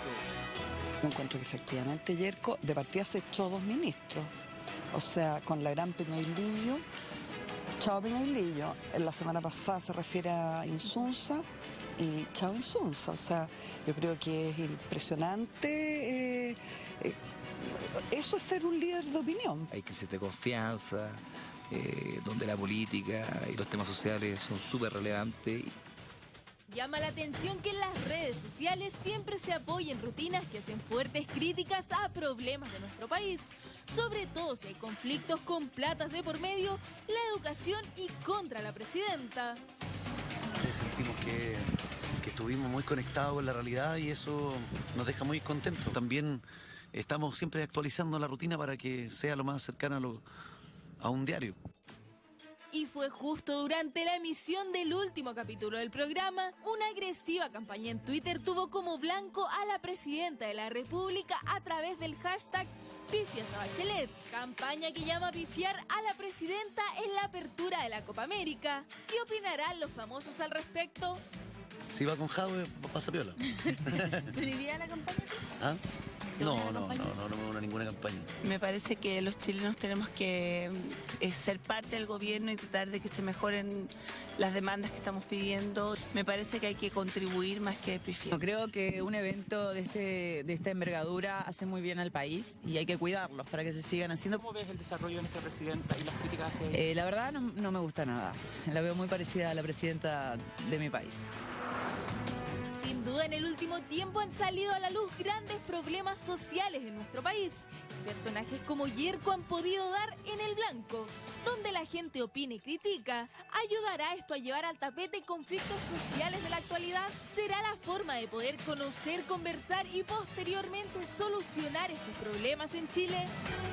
Yo encuentro que efectivamente Yerko de partida se echó 2 ministros, o sea, con la gran Peñailillo. Chao Peñailillo, en la semana pasada se refiere a Insunza y chao Insunza, o sea, yo creo que es impresionante, eso es ser un líder de opinión. Hay crisis de confianza, donde la política y los temas sociales son súper relevantes. Llama la atención que en las redes sociales siempre se apoyen rutinas que hacen fuertes críticas a problemas de nuestro país, sobre todo si hay conflictos con platas de por medio, la educación y contra la presidenta. Sentimos que estuvimos muy conectados con la realidad y eso nos deja muy contentos. También estamos siempre actualizando la rutina para que sea lo más cercana a un diario. Y fue justo durante la emisión del último capítulo del programa, una agresiva campaña en Twitter tuvo como blanco a la presidenta de la República a través del hashtag Pifias a Bachelet, campaña que llama a pifiar a la presidenta en la apertura de la Copa América. ¿Qué opinarán los famosos al respecto? Si va con Jadwe, pasa piola. ¿Te iría a la campaña? ¿Ah? No me uno a ninguna campaña. Me parece que los chilenos tenemos que ser parte del gobierno y tratar de que se mejoren las demandas que estamos pidiendo. Me parece que hay que contribuir más que pifiar. Creo que un evento de esta envergadura hace muy bien al país y hay que cuidarlos para que se sigan haciendo. ¿Cómo ves el desarrollo de nuestra presidenta y las críticas hacia ella? La verdad no me gusta nada. La veo muy parecida a la presidenta de mi país. Sin duda, en el último tiempo han salido a la luz grandes problemas sociales en nuestro país. Personajes como Yerko han podido dar en el blanco, donde la gente opina y critica. ¿Ayudará esto a llevar al tapete conflictos sociales de la actualidad? ¿Será la forma de poder conocer, conversar y posteriormente solucionar estos problemas en Chile?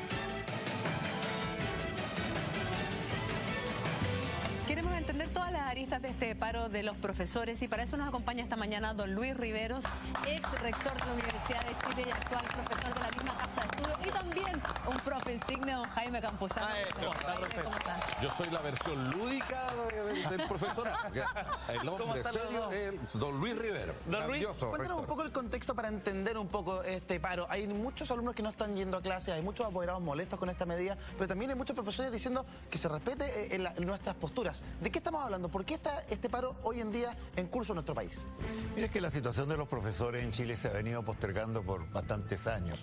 Queremos entender todas las aristas de este paro de los profesores y para eso nos acompaña esta mañana don Luis Riveros, ex rector de la Universidad de Chile y actual profesor de la misma casa de estudio, y también un profe insigne, don Jaime Campuzano. ¿Cómo está? Yo soy la versión lúdica del profesorado. El hombre serio es don Luis Riveros. Don Luis, cuéntanos un poco el contexto para entender un poco este paro. Hay muchos alumnos que no están yendo a clase, hay muchos apoderados molestos con esta medida, pero también hay muchos profesores diciendo que se respete nuestras posturas. ¿De qué estamos hablando? ¿Por qué está este paro hoy en día en curso en nuestro país? Mira, es que la situación de los profesores en Chile se ha venido postergando por bastantes años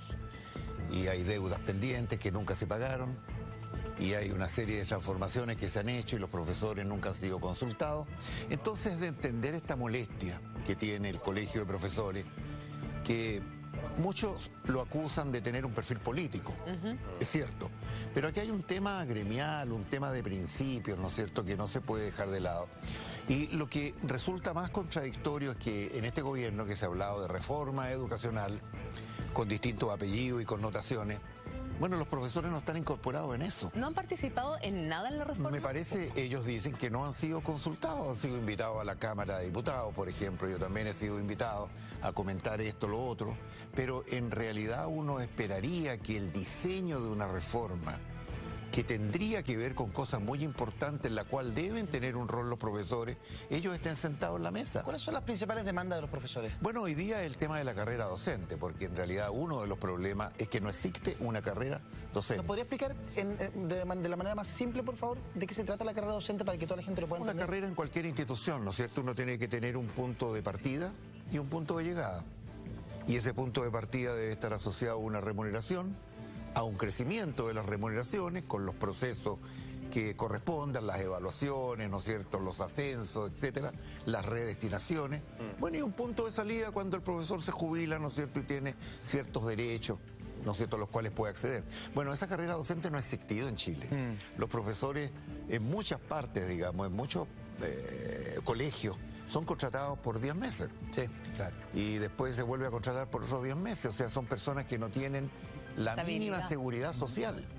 y hay deudas pendientes que nunca se pagaron y hay una serie de transformaciones que se han hecho y los profesores nunca han sido consultados. Entonces, de entender esta molestia que tiene el colegio de profesores, que muchos lo acusan de tener un perfil político, es cierto, pero aquí hay un tema gremial, un tema de principios, ¿no es cierto?, que no se puede dejar de lado. Y lo que resulta más contradictorio es que en este gobierno que se ha hablado de reforma educacional, con distintos apellidos y connotaciones, bueno, los profesores no están incorporados en eso. ¿No han participado en nada en la reforma? Me parece, ellos dicen que no han sido consultados, han sido invitados a la Cámara de Diputados, por ejemplo, yo también he sido invitado a comentar esto, lo otro, pero en realidad uno esperaría que el diseño de una reforma que tendría que ver con cosas muy importantes en la cual deben tener un rol los profesores, ellos estén sentados en la mesa. ¿Cuáles son las principales demandas de los profesores? Bueno, hoy día el tema de la carrera docente, porque en realidad uno de los problemas es que no existe una carrera docente. ¿Nos podría explicar de la manera más simple, por favor, de qué se trata la carrera docente para que toda la gente lo pueda entender? Una carrera en cualquier institución, ¿no es cierto? Uno tiene que tener un punto de partida y un punto de llegada. Y ese punto de partida debe estar asociado a una remuneración, a un crecimiento de las remuneraciones con los procesos que correspondan, las evaluaciones, ¿no es cierto?, los ascensos, etcétera, las redestinaciones. Bueno, y un punto de salida cuando el profesor se jubila, ¿no es cierto?, y tiene ciertos derechos, ¿no es cierto?, a los cuales puede acceder. Bueno, esa carrera docente no ha existido en Chile. Los profesores en muchas partes, digamos, en muchos colegios, son contratados por 10 meses. Sí, claro. Y después se vuelve a contratar por otros 10 meses. O sea, son personas que no tienen la mínima seguridad social.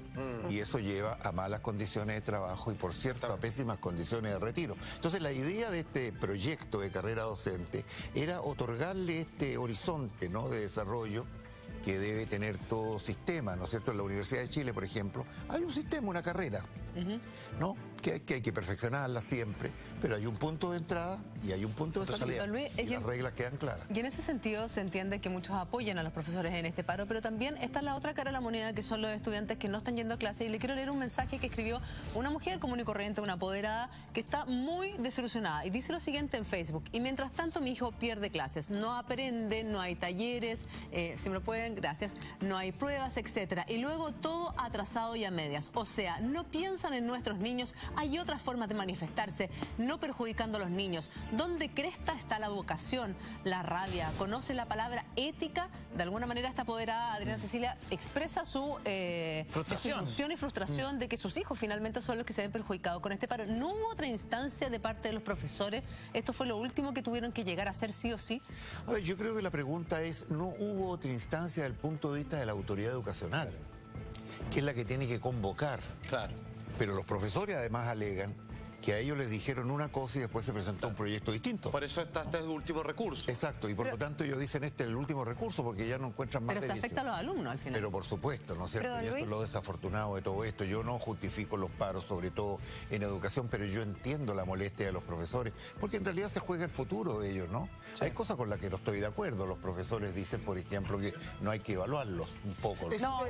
Y eso lleva a malas condiciones de trabajo y, por cierto, a pésimas condiciones de retiro. Entonces, la idea de este proyecto de carrera docente era otorgarle este horizonte, ¿no?, de desarrollo que debe tener todo sistema, ¿no es cierto? En la Universidad de Chile, por ejemplo, hay un sistema, una carrera, ¿no? Que hay que perfeccionarla siempre, pero hay un punto de entrada y hay un punto de salida. Luis, y las reglas quedan claras. Y en ese sentido se entiende que muchos apoyan a los profesores en este paro, pero también está la otra cara de la moneda, que son los estudiantes que no están yendo a clase. Y le quiero leer un mensaje que escribió una mujer común y corriente, una apoderada, que está muy desilusionada. Y dice lo siguiente en Facebook: y mientras tanto mi hijo pierde clases, no aprende, no hay talleres, si me lo pueden, gracias, no hay pruebas, etcétera. Y luego todo atrasado y a medias. O sea, no piensan en nuestros niños. Hay otras formas de manifestarse, no perjudicando a los niños. ¿Dónde cresta está la vocación, la rabia? ¿Conoce la palabra ética? De alguna manera esta apoderada, Adriana Cecilia, expresa su desilusión y frustración de que sus hijos finalmente son los que se ven perjudicados con este paro. ¿No hubo otra instancia de parte de los profesores? ¿Esto fue lo último que tuvieron que llegar a hacer sí o sí? A ver, yo creo que la pregunta es, ¿no hubo otra instancia desde el punto de vista de la autoridad educacional, que es la que tiene que convocar? Claro. Pero los profesores además alegan que a ellos les dijeron una cosa y después se presentó un proyecto distinto. Por eso está este último recurso. Exacto, y por lo tanto ellos dicen este es el último recurso porque ya no encuentran más Pero se derechos. afecta a los alumnos al final. Pero por supuesto, ¿no es cierto? Pero, Y esto Luis, es lo desafortunado de todo esto. Yo no justifico los paros, sobre todo en educación, pero yo entiendo la molestia de los profesores, porque en realidad se juega el futuro de ellos, ¿no? Sí. Hay cosas con las que no estoy de acuerdo. Los profesores dicen, por ejemplo, que no hay que evaluarlos un poco.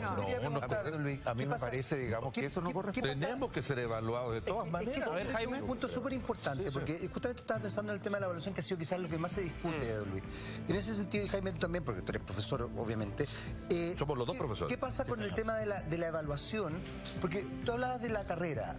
A mí me parece, digamos, que eso no corresponde. Tenemos que ser evaluados de todas maneras. A ver, Jaime, un punto súper importante, porque justamente estaba pensando en el tema de la evaluación, que ha sido quizás lo que más se discute, don Luis. En ese sentido, y Jaime, tú también, porque tú eres profesor, obviamente. Somos los dos profesores. ¿Qué pasa con el tema de la evaluación? Porque tú hablabas de la carrera.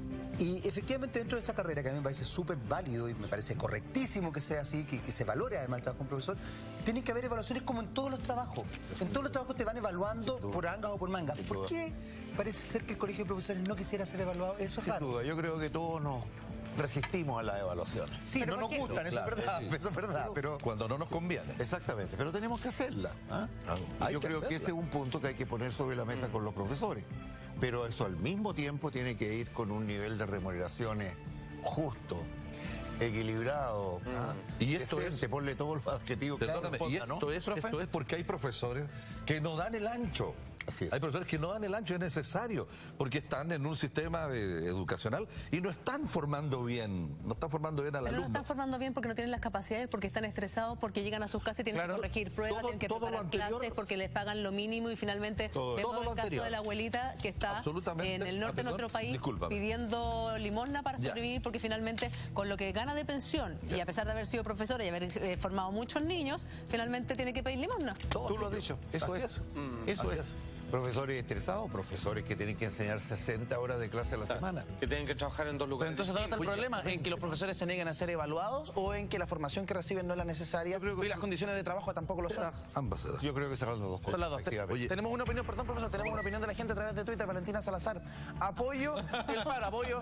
Y efectivamente dentro de esa carrera, que a mí me parece súper válido y me parece correctísimo que sea así, que se valore además el trabajo como profesor, tienen que haber evaluaciones como en todos los trabajos. En todos los trabajos te van evaluando por angas o por mangas. ¿Por qué parece ser que el colegio de profesores no quisiera ser evaluado? Eso es raro. Sin duda, yo creo que todos nos resistimos a las evaluaciones. Sí, no nos gustan, eso es verdad. Pero cuando no nos conviene. Exactamente, pero tenemos que hacerla. Y yo creo que ese es un punto que hay que poner sobre la mesa con los profesores. Pero eso al mismo tiempo tiene que ir con un nivel de remuneraciones justo, equilibrado, y esto decente, ponle todos los adjetivos que esto es porque hay profesores que no dan el ancho. Así es. Hay profesores que no dan el ancho, es necesario, porque están en un sistema educacional y no están formando bien, al alumno. No están formando bien porque no tienen las capacidades, porque están estresados, porque llegan a sus casas y tienen que corregir pruebas, tienen que preparar clases, porque les pagan lo mínimo y finalmente vemos el caso de la abuelita que está en el norte de nuestro país pidiendo limosna para sobrevivir, porque finalmente con lo que gana de pensión y a pesar de haber sido profesora y haber formado muchos niños, finalmente tiene que pedir limosna. Tú lo has dicho, eso es. Eso es. Profesores estresados, profesores que tienen que enseñar 60 horas de clase a la semana. Que tienen que trabajar en 2 lugares. Pero entonces, ¿dónde está el problema? ¿En que los profesores se niegan a ser evaluados o en que la formación que reciben no es la necesaria y las condiciones de trabajo tampoco lo son? Ambas. Yo creo que son las dos cosas. Son las dos. Tenemos una opinión, perdón, profesor, tenemos una opinión de la gente a través de Twitter, Valentina Salazar. Apoyo el paro, apoyo.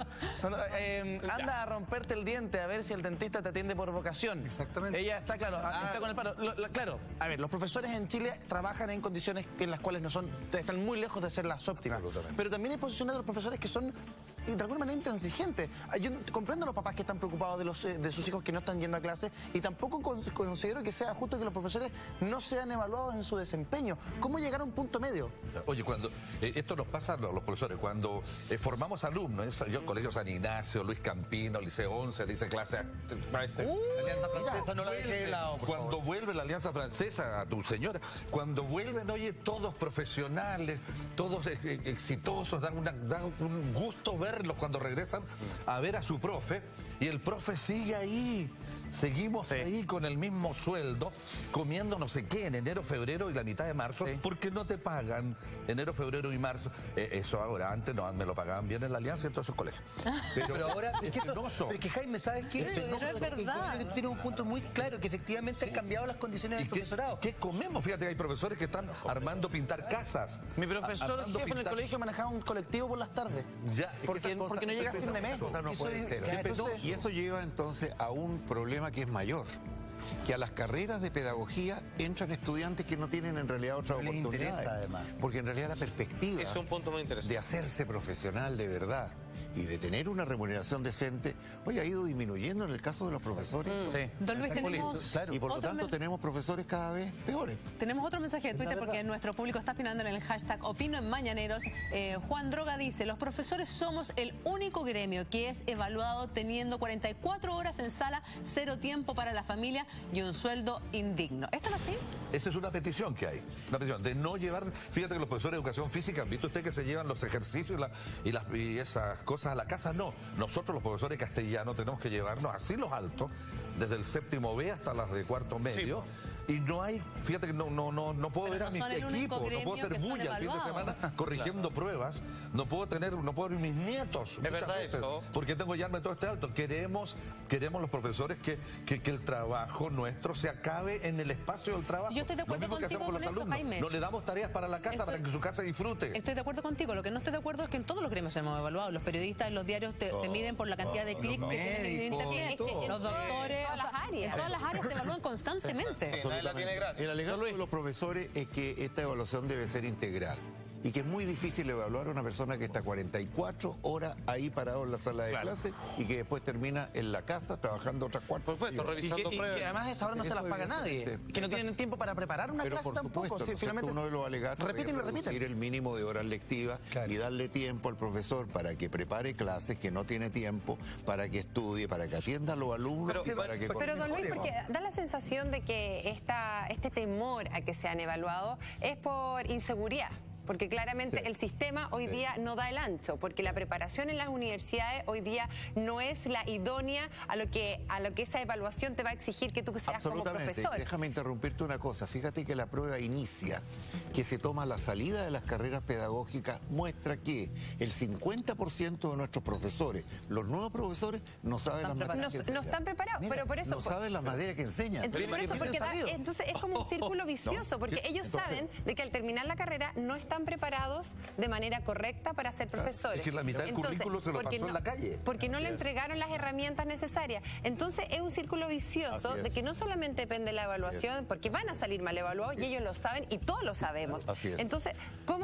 Anda a romperte el diente a ver si el dentista te atiende por vocación. Exactamente. Ella está, claro, está con el paro. Claro, a ver, los profesores en Chile trabajan en condiciones en las cuales están muy lejos de ser las óptimas. Pero también hay posiciones de los profesores que son de alguna manera intransigentes. Yo comprendo a los papás que están preocupados de sus hijos que no están yendo a clase y tampoco considero que sea justo que los profesores no sean evaluados en su desempeño. ¿Cómo llegar a un punto medio? Oye, cuando esto nos pasa a los profesores, cuando formamos alumnos, yo Colegio San Ignacio, Luis Campino, Liceo 11, dice clase la Alianza Francesa no la dejé de lado, por cuando favor. Vuelve la Alianza Francesa, a tu señora, cuando vuelven, oye, todos profesionales, todos exitosos, dan un gusto verlos cuando regresan a ver a su profe y el profe sigue ahí. Seguimos ahí con el mismo sueldo, comiendo no sé qué en enero, febrero y la mitad de marzo, porque no te pagan enero, febrero y marzo. Eso ahora, antes no me lo pagaban bien en la Alianza y en todos esos colegios. Pero ahora, pero que Jaime, ¿sabes qué? Eso es verdad. Tú tienes un punto muy claro, que efectivamente han cambiado las condiciones del profesorado. ¿Qué comemos? Fíjate, hay profesores que están armando pintar casas. Mi profesor jefe en el colegio manejaba un colectivo por las tardes. Ya, porque no llega a fin de mes. No puede ser. Y esto lleva entonces a un problema que es mayor. que a las carreras de pedagogía entran estudiantes que no tienen en realidad otra oportunidad. Además. Porque en realidad la perspectiva es un punto muy interesante de hacerse profesional de verdad y de tener una remuneración decente, hoy ha ido disminuyendo en el caso de los profesores. Sí. Don Luis, tenemos y por lo tanto tenemos profesores cada vez peores. Tenemos otro mensaje de Twitter porque nuestro público está opinando en el hashtag Opino en Mañaneros. Juan Droga dice, los profesores somos el único gremio que es evaluado teniendo 44 horas en sala, 0 tiempo para la familia y un sueldo indigno. ¿Esto es así? Esa es una petición que hay, una petición de no llevar, fíjate que los profesores de educación física, ¿han visto usted que se llevan los ejercicios y esas cosas a la casa? No, nosotros los profesores de castellano tenemos que llevarnos así los altos, desde el séptimo B hasta las de cuarto medio. Sí. Y no hay, fíjate que no puedo ver a mi equipo, no puedo ser bulla el fin de semana corrigiendo pruebas, no puedo ver mis nietos. Es verdad veces, eso. Porque tengo ya todo este alto. Queremos los profesores que el trabajo nuestro se acabe en el espacio del trabajo. Yo estoy de acuerdo contigo con eso, Jaime. No le damos tareas para la casa, para que su casa disfrute. Estoy de acuerdo contigo. Lo que no estoy de acuerdo es que en todos los gremios hemos evaluado. Los periodistas, los diarios te miden por la cantidad de clics que tienen en internet. Los doctores, en todas las áreas se evalúan constantemente. El alegato de los profesores es que esta evaluación debe ser integral y que es muy difícil evaluar a una persona que está 44 horas ahí parado en la sala de clase y que después termina en la casa trabajando otras 4 horas. Revisando pruebas. Y que además esa hora no se las paga nadie. Que no tienen tiempo para preparar una clase tampoco. Sí, finalmente uno de los alegatos es reducir el mínimo de horas lectivas y darle tiempo al profesor para que prepare clases, que no tiene tiempo, para que estudie, para que atienda a los alumnos para que... Pero don Luis, porque da la sensación de que este temor a que sean evaluados es por inseguridad. Porque claramente el sistema hoy día no da el ancho, porque la preparación en las universidades hoy día no es la idónea a lo que esa evaluación te va a exigir que tú seas como profesor. Déjame interrumpirte una cosa. Fíjate que la prueba inicia, que se toma la salida de las carreras pedagógicas, muestra que el 50% de nuestros profesores, los nuevos profesores, no saben las materias que enseñan. No están preparados, pero por eso... No saben las materias que enseñan. Entonces es como un círculo vicioso, porque ellos saben de que al terminar la carrera no están preparados de manera correcta para ser profesores. Es que la mitad del currículo se lo pasó en la calle. Porque no le entregaron las herramientas necesarias. Entonces es un círculo vicioso de que no solamente depende de la evaluación, porque van a salir mal evaluados y ellos lo saben y todos lo sabemos. Entonces,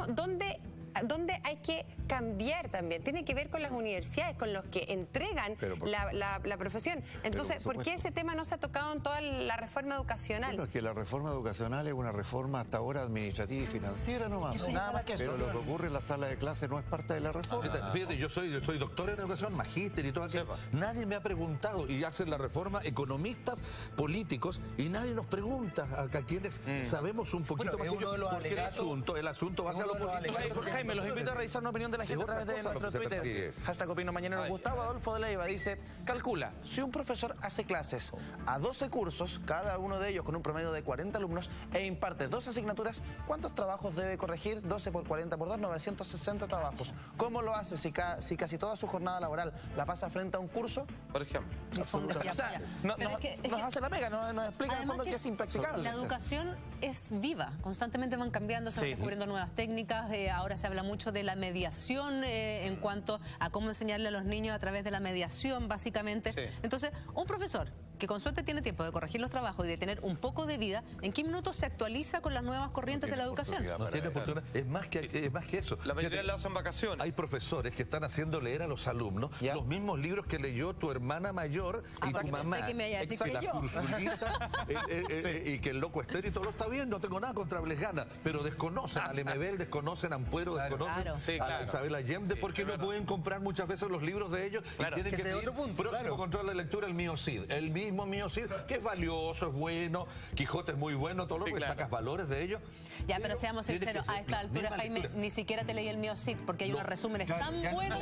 ¿dónde hay que cambiar también? Tiene que ver con las universidades, con los que entregan la profesión. Entonces, ¿por qué ese tema no se ha tocado en toda la reforma educacional? Bueno, es que la reforma educacional es una reforma hasta ahora administrativa y financiera nomás. Nada más que eso. Pero lo que ocurre en la sala de clase no es parte de la reforma. Fíjate, yo soy doctor en educación, magíster y todo aquello. Nadie me ha preguntado, y hacen la reforma economistas, políticos, y nadie nos pregunta a quienes sabemos un poquito más. El asunto va a ser lo político. Jaime, los invito a revisar una opinión de la gente a través de nuestro Twitter. Hashtag Opino Mañanero. Gustavo Adolfo de Leiva dice, calcula, si un profesor hace clases a 12 cursos, cada uno de ellos con un promedio de 40 alumnos, e imparte 12 asignaturas, ¿cuántos trabajos debe corregir? 12 por 40 por 2, 960 trabajos. ¿Cómo lo hace si casi toda su jornada laboral la pasa frente a un curso, por ejemplo? O sea, nos hace la pega, nos explica en el fondo que es impracticable. La educación es viva, constantemente van cambiando, se van descubriendo nuevas técnicas, ahora se habla mucho de la mediación en cuanto a cómo enseñarle a los niños a través de la mediación, básicamente. Entonces, un profesor que con suerte tiene tiempo de corregir los trabajos y de tener un poco de vida, ¿en qué minutos se actualiza con las nuevas corrientes de la educación? No tiene oportunidad. Es más que eso. La mayoría lo hacen vacaciones. Hay profesores que están haciendo leer a los alumnos los mismos libros que leyó tu hermana mayor y tu mamá. Que la Ursulita y que el loco Esther y todo lo está bien, no tengo nada contra Blesgana, pero desconocen a Lemebel, desconocen a Ampuero, desconocen a Isabel Allende, porque no pueden comprar muchas veces los libros de ellos y tienen que pedir próximo control de lectura el Mío Cid. El mismo Mío Cid, que es valioso, es bueno, Quijote es muy bueno, todo lo que sacas valores de ellos. Ya, pero seamos sinceros, a esta altura, Jaime, ni siquiera te leí el Mío Cid, porque hay unos resúmenes tan buenos.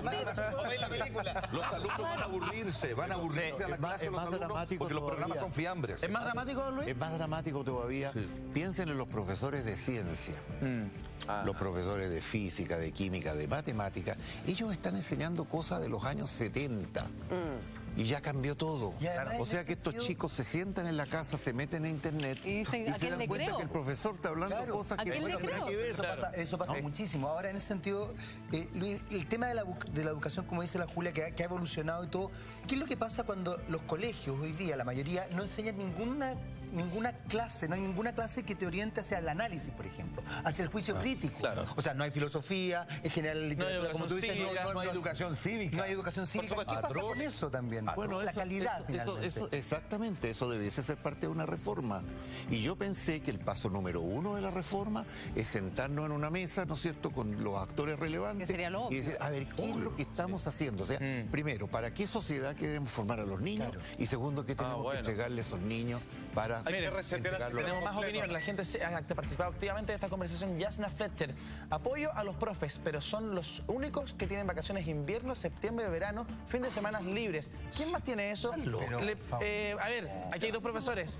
Los alumnos van a aburrirse a la clase, es más dramático porque los programas son fiambres. ¿Es más dramático, Luis? Es más dramático todavía. Piensen en los profesores de ciencia, los profesores de física, de química, de matemática. Ellos están enseñando cosas de los años 70. Y ya cambió todo. Además, o sea que estos chicos se sientan en la casa, se meten en internet y dicen, y se dan cuenta que el profesor está hablando cosas que no tienen nada que ver. Eso pasa muchísimo. Ahora, en ese sentido, Luis, el tema de la educación, como dice la Julia, que ha evolucionado y todo, ¿qué es lo que pasa cuando los colegios hoy día, la mayoría, no enseñan ninguna clase, no hay ninguna clase que te oriente hacia el análisis, por ejemplo, hacia el juicio crítico? Claro. O sea, no hay filosofía, en general literatura, como tú dices, no hay educación cívica. No hay educación cívica. ¿Qué pasa con eso también? Bueno, la calidad, exactamente, eso debiese ser parte de una reforma. Y yo pensé que el paso número 1 de la reforma es sentarnos en una mesa, ¿no es cierto?, con los actores relevantes. Que sería lo obvio. Y decir, a ver, ¿qué es lo que estamos haciendo? O sea, primero, ¿para qué sociedad queremos formar a los niños? Claro. Y segundo, ¿qué tenemos que entregarle a esos niños para tenemos más opinión. La gente ha participado activamente de esta conversación. Yasna Fletcher, apoyo a los profes, pero son los únicos que tienen vacaciones invierno, septiembre, verano, fin de semana libres. ¿Quién más tiene eso? A ver, aquí hay dos profesores.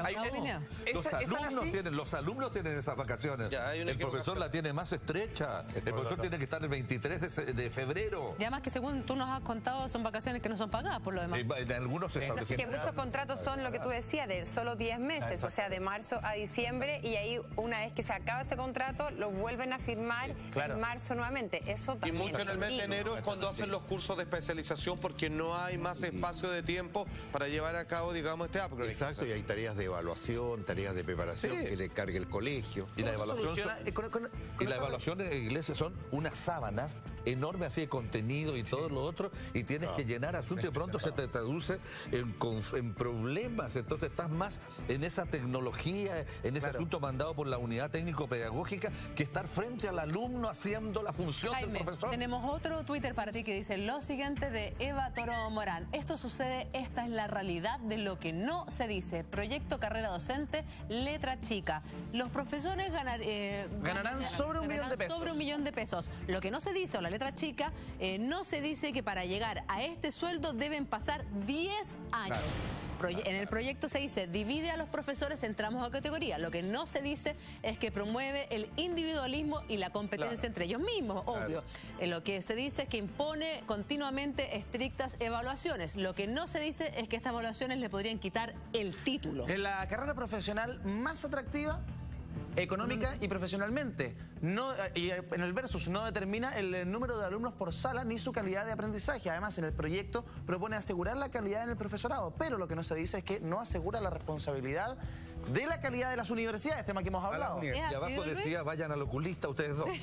Los alumnos tienen esas vacaciones. El profesor la tiene más estrecha. El profesor tiene que estar el 23 de febrero. Y además que según tú nos has contado son vacaciones que no son pagadas por lo demás. En algunos se establecen. Que muchos contratos son lo que tú decías, de solo 10 meses, o sea, de marzo a diciembre, y ahí una vez que se acaba ese contrato lo vuelven a firmar en marzo nuevamente. Eso también. Y mucho en el mes de enero es cuando hacen los cursos de especialización porque no hay más espacio de tiempo para llevar a cabo, digamos, este upgrade. Exacto, y hay tareas de evaluación, tareas de preparación que le cargue el colegio. Y la evaluación en iglesia son unas sábanas enormes así de contenido y todo lo otro, y tienes que llenar asunto y pronto se te traduce en problemas. Entonces estás más en esa tecnología, en ese asunto mandado por la unidad técnico-pedagógica, que estar frente al alumno haciendo la función del profesor. Tenemos otro Twitter para ti que dice lo siguiente de Eva Toro Morán. Esto sucede, esta es la realidad de lo que no se dice. Proyecto carrera docente, letra chica. Los profesores ganarán sobre un millón de pesos. Sobre $1 millón. Lo que no se dice, o la letra chica, no se dice que para llegar a este sueldo deben pasar 10 años. En el proyecto se dice, divide a los profesores en tramos o categorías. Lo que no se dice es que promueve el individualismo y la competencia entre ellos mismos, obvio. Lo que se dice es que impone continuamente estrictas evaluaciones. Lo que no se dice es que estas evaluaciones le podrían quitar el título. En la carrera profesional más atractiva, económica y profesionalmente. Y en el versus no determina el número de alumnos por sala ni su calidad de aprendizaje. Además, en el proyecto propone asegurar la calidad en el profesorado, pero lo que no se dice es que no asegura la responsabilidad de la calidad de las universidades, tema que hemos hablado. Y abajo decía, vayan al oculista ustedes dos.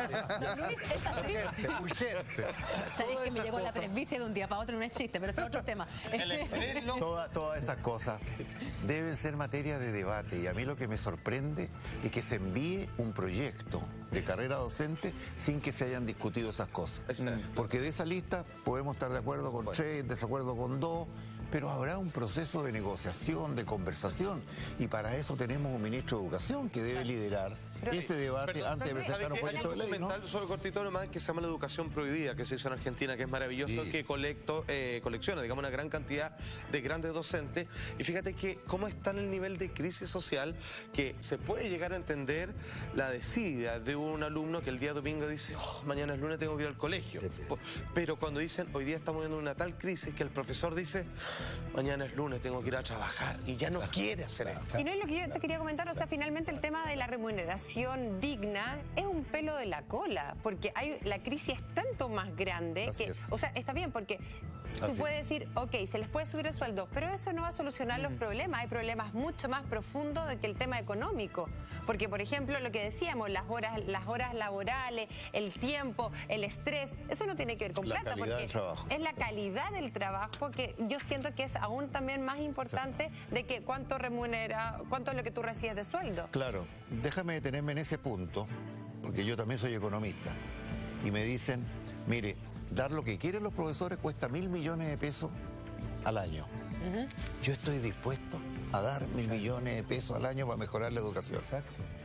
Urgente. Sabéis que me llegó la presbicia de un día para otro, no es chiste, pero esto es otro tema. Todas esas cosas deben ser materia de debate, y a mí lo que me sorprende es que se envíe un proyecto de carrera docente sin que se hayan discutido esas cosas. Porque de esa lista podemos estar de acuerdo con 3, desacuerdo con 2, pero habrá un proceso de negociación, de conversación, y para eso tenemos un ministro de Educación que debe liderar ese debate antes de presentar un proyecto de ley, ¿no? Hay un documental solo cortito nomás que se llama La Educación Prohibida, que se hizo en Argentina, que es maravilloso, que colecciona, digamos, una gran cantidad de grandes docentes. Y fíjate que cómo está en el nivel de crisis social, que se puede llegar a entender la desidia de un alumno que el día domingo dice, mañana es lunes, tengo que ir al colegio. Pero cuando dicen, hoy día estamos viendo una tal crisis, que el profesor dice, mañana es lunes, tengo que ir a trabajar, y ya no quiere hacer esto. Y no es lo que yo te quería comentar, o sea, finalmente el tema de la remuneración digna es un pelo de la cola, porque la crisis es tanto más grande que, o sea, está bien, porque tú puedes decir, ok, se les puede subir el sueldo, pero eso no va a solucionar los problemas. Hay problemas mucho más profundos que el tema económico. Porque, por ejemplo, lo que decíamos, las horas laborales, el tiempo, el estrés, eso no tiene que ver con plata, porque es la calidad del trabajo que yo siento que es aún también más importante de que cuánto es lo que tú recibes de sueldo. Claro, déjame detenerme en ese punto, porque yo también soy economista, y me dicen, mire, dar lo que quieren los profesores cuesta $1.000 millones al año. Yo estoy dispuesto a dar $1.000 millones al año para mejorar la educación.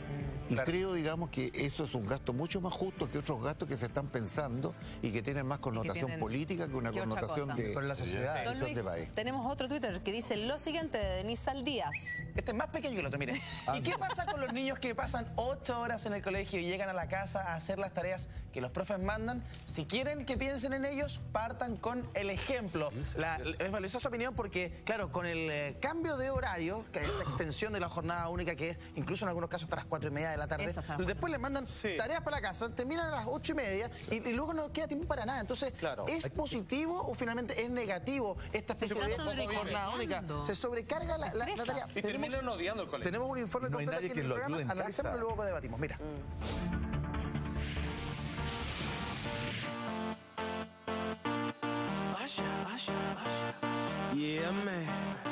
Y creo, digamos, que eso es un gasto mucho más justo que otros gastos que se están pensando y que tienen más connotación política que una connotación de la sociedad. Don Luis, tenemos otro Twitter que dice lo siguiente de Denise Saldías. Este es más pequeño que el otro, mire. ¿Y qué pasa con los niños que pasan 8 horas en el colegio y llegan a la casa a hacer las tareas que los profes mandan? Si quieren que piensen en ellos, partan con el ejemplo. Es valiosa su opinión porque, claro, con el cambio de horario, que es la extensión de la jornada única, que es incluso en algunos casos hasta las 4:30 de la tarde, después les mandan tareas para la casa, terminan a las 8:30 y luego no queda tiempo para nada. Entonces, ¿es positivo o finalmente es negativo esta especie de jornada única? Se sobrecarga la tarea. Y terminan odiando el colegio. Tenemos un informe No hay completo nadie aquí que en lo el programa, ayude en analizamos y casa. luego debatimos. Mira. Yeah, man.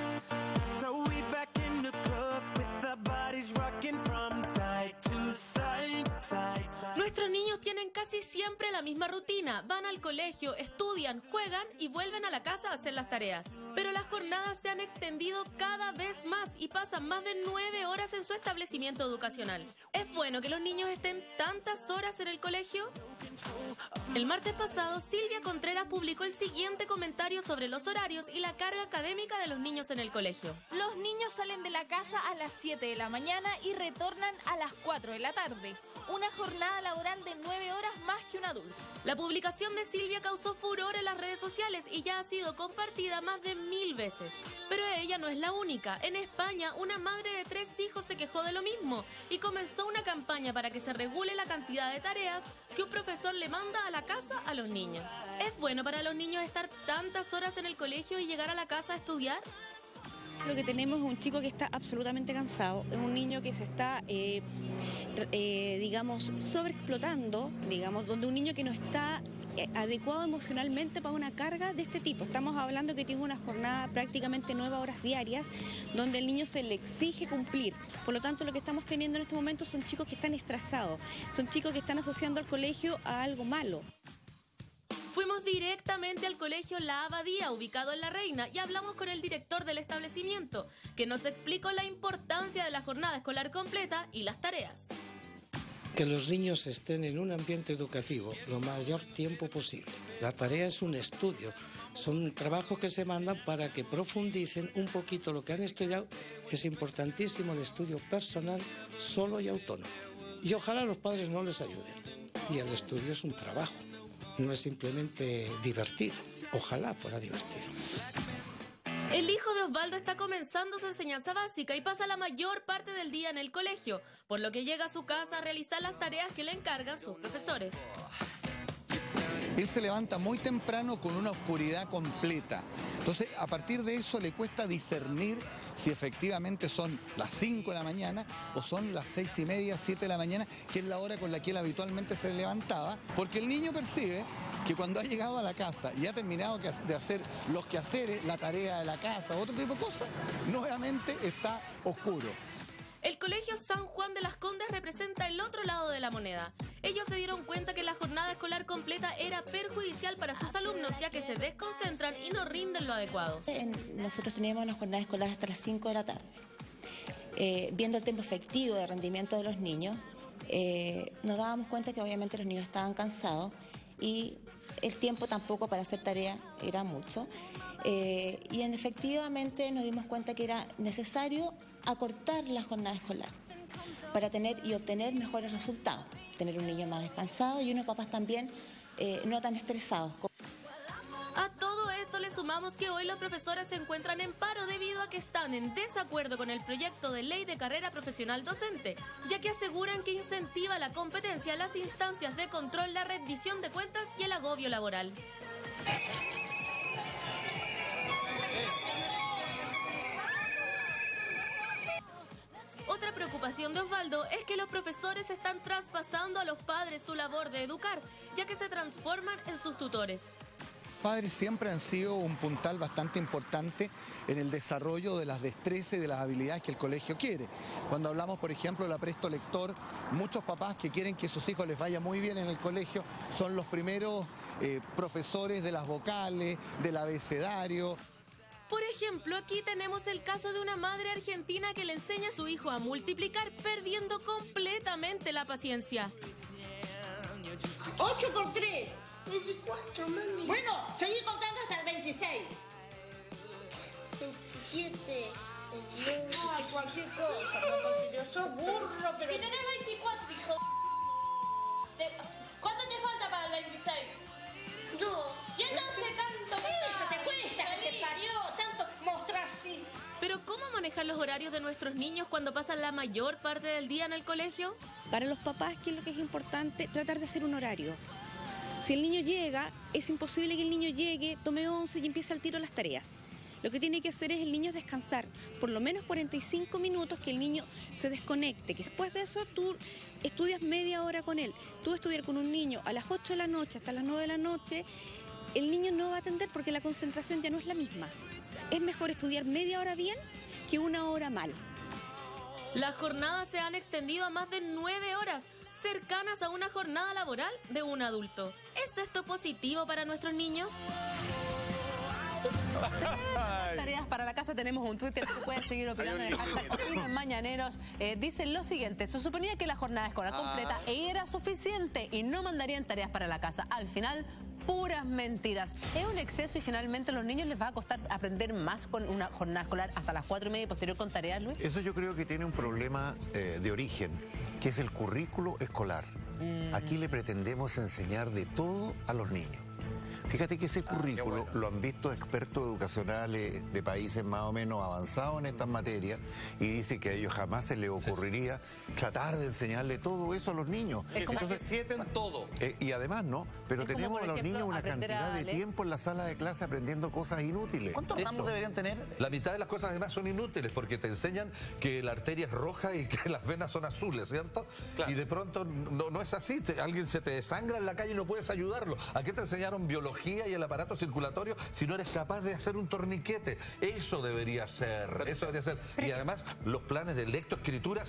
So we back in the club with our bodies rocking from side to side, side. Nuestros niños tienen casi siempre la misma rutina. Van al colegio, estudian, juegan y vuelven a la casa a hacer las tareas. Pero las jornadas se han extendido cada vez más y pasan más de 9 horas en su establecimiento educacional. ¿Es bueno que los niños estén tantas horas en el colegio? El martes pasado, Silvia Contreras publicó el siguiente comentario sobre los horarios y la carga académica de los niños en el colegio. Los niños salen de la casa a las 7 de la mañana y retornan a las 4 de la tarde. Una jornada laboral de 9 horas más que un adulto. La publicación de Silvia causó furor en las redes sociales y ya ha sido compartida más de 1000 veces. Pero ella no es la única. En España, una madre de 3 hijos se quejó de lo mismo y comenzó una campaña para que se regule la cantidad de tareas que un profesor le manda a la casa a los niños. ¿Es bueno para los niños estar tantas horas en el colegio y llegar a la casa a estudiar? Lo que tenemos es un chico que está absolutamente cansado, es un niño que se está, digamos, sobreexplotando, digamos, donde un niño que no está adecuado emocionalmente para una carga de este tipo. Estamos hablando que tiene una jornada prácticamente 9 horas diarias, donde el niño se le exige cumplir. Por lo tanto, lo que estamos teniendo en este momento son chicos que están estresados, son chicos que están asociando al colegio a algo malo. Fuimos directamente al colegio La Abadía, ubicado en La Reina, y hablamos con el director del establecimiento, que nos explicó la importancia de la jornada escolar completa y las tareas. Que los niños estén en un ambiente educativo lo mayor tiempo posible. La tarea es un estudio, son trabajos que se mandan para que profundicen un poquito lo que han estudiado. Es importantísimo el estudio personal, solo y autónomo. Y ojalá los padres no les ayuden. Y el estudio es un trabajo. No es simplemente divertido. Ojalá fuera divertido. El hijo de Osvaldo está comenzando su enseñanza básica y pasa la mayor parte del día en el colegio, por lo que llega a su casa a realizar las tareas que le encargan sus profesores. Él se levanta muy temprano con una oscuridad completa. Entonces, a partir de eso le cuesta discernir si efectivamente son las 5 de la mañana o son las 6:30, 7 de la mañana, que es la hora con la que él habitualmente se levantaba, porque el niño percibe que cuando ha llegado a la casa y ha terminado de hacer los quehaceres, la tarea de la casa, otro tipo de cosas, nuevamente está oscuro. El colegio San Juan de las Condes representa el otro lado de la moneda. Ellos se dieron cuenta que la jornada escolar completa era perjudicial para sus alumnos, ya que se desconcentran y no rinden lo adecuado. Nosotros teníamos una jornada escolar hasta las 5 de la tarde. Viendo el tiempo efectivo de rendimiento de los niños, nos dábamos cuenta que obviamente los niños estaban cansados y el tiempo tampoco para hacer tarea era mucho. Y efectivamente nos dimos cuenta que era necesario acortar la jornada escolar para tener y obtener mejores resultados, tener un niño más descansado y unos papás también no tan estresados. A todo esto le sumamos que hoy los profesores se encuentran en paro debido a que están en desacuerdo con el proyecto de ley de carrera profesional docente, ya que aseguran que incentiva la competencia, las instancias de control, la rendición de cuentas y el agobio laboral. Otra preocupación de Osvaldo es que los profesores están traspasando a los padres su labor de educar, ya que se transforman en sus tutores. Padres siempre han sido un puntal bastante importante en el desarrollo de las destrezas y de las habilidades que el colegio quiere. Cuando hablamos, por ejemplo, de la Presto Lector, muchos papás que quieren que sus hijos les vaya muy bien en el colegio son los primeros profesores de las vocales, del abecedario. Por ejemplo, aquí tenemos el caso de una madre argentina que le enseña a su hijo a multiplicar, perdiendo completamente la paciencia. 8 por 3. 24, mami. Bueno, seguí contando hasta el 26. 27, 28. Ay, cualquier cosa, papá. Sos burro, pero... Si tenés 24, hijo de... ¿Cuánto te falta para el 26? No. ¿Y entonces tanto? Eso te cuesta, que te parió. Tanto mostrar así. Pero ¿cómo manejar los horarios de nuestros niños cuando pasan la mayor parte del día en el colegio? Para los papás, ¿qué es lo que es importante? Tratar de hacer un horario. Si el niño llega, es imposible que el niño llegue, tome 11 y empiece al tiro las tareas. Lo que tiene que hacer es el niño descansar, por lo menos 45 minutos, que el niño se desconecte, que después de eso tú estudias media hora con él. Tú estudiar con un niño a las 8 de la noche hasta las 9 de la noche, el niño no va a atender porque la concentración ya no es la misma. Es mejor estudiar media hora bien que una hora mal. Las jornadas se han extendido a más de 9 horas, cercanas a una jornada laboral de un adulto. ¿Es esto positivo para nuestros niños? Tareas para la casa, tenemos un Twitter que pueden seguir opinando en el hashtag Opino en Mañaneros. Dicen lo siguiente: se suponía que la jornada escolar completa era suficiente y no mandarían tareas para la casa. Al final, puras mentiras. Es un exceso y finalmente a los niños les va a costar aprender más con una jornada escolar hasta las 4:30 y posterior con tareas, Luis. Eso yo creo que tiene un problema de origen, que es el currículo escolar. Aquí le pretendemos enseñar de todo a los niños. Fíjate que ese currículo lo han visto expertos educacionales de países más o menos avanzados en estas materias y dice que a ellos jamás se les ocurriría tratar de enseñarle todo eso a los niños. Es como que sienten todo. Y además, ¿no? Pero tenemos a los niños una cantidad de tiempo en la sala de clase aprendiendo cosas inútiles. ¿Cuántos ramos deberían tener? La mitad de las cosas además son inútiles porque te enseñan que la arteria es roja y que las venas son azules, ¿cierto? Claro. Y de pronto no es así. Alguien se te desangra en la calle y no puedes ayudarlo. ¿A qué te enseñaron biología y el aparato circulatorio si no eres capaz de hacer un torniquete? Eso debería ser. Y además los planes de lectoescritura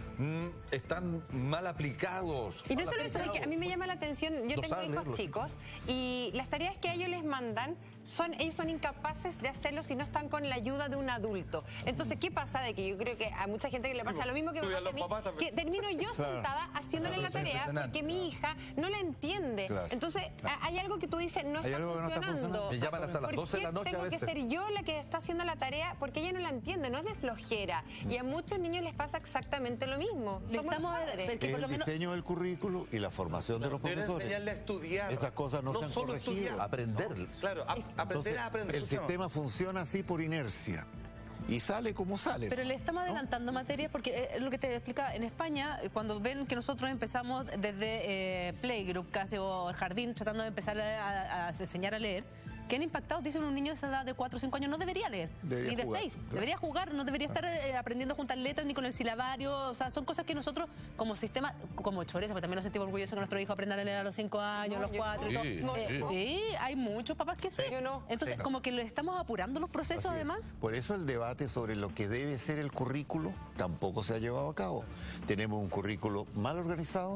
están mal aplicados. Y no solo eso, es que a mí me llama la atención, yo tengo hijos chicos y las tareas que a ellos les mandan, ellos son incapaces de hacerlo si no están con la ayuda de un adulto. Entonces, ¿qué pasa? De que yo creo que a mucha gente que le pasa lo mismo que me pasa a mí, que termino yo sentada haciéndole la tarea porque mi hija no la entiende. Entonces, hay algo que tú dices, no está funcionando. Me llaman hasta las 12 de la noche a veces. Tengo que ser yo la que está haciendo la tarea porque ella no la entiende, no es de flojera. Y a muchos niños les pasa exactamente lo mismo. Es el diseño del currículo y la formación de los profesores. Deben enseñarle a estudiar. Esas cosas no se han corregido. Aprender. Claro, aprender a aprender. El sistema funciona así por inercia. Y sale como sale. Pero le estamos adelantando materias porque lo que te explicaba, en España, cuando ven que nosotros empezamos desde playgroup casi o el jardín, tratando de empezar a enseñar a leer, que han impactado, dicen un niño de esa edad de 4 o 5 años no debería leer, ni de 6, debería jugar, no debería estar aprendiendo a juntar letras ni con el silabario, o sea, son cosas que nosotros como sistema, como choreza, porque también nos sentimos orgullosos que nuestro hijo aprenda a leer a los 5 años, a los 4 y todo. Sí, hay muchos papás que sí. Yo no. Entonces, como que le estamos apurando los procesos además. Por eso el debate sobre lo que debe ser el currículo tampoco se ha llevado a cabo. Tenemos un currículo mal organizado,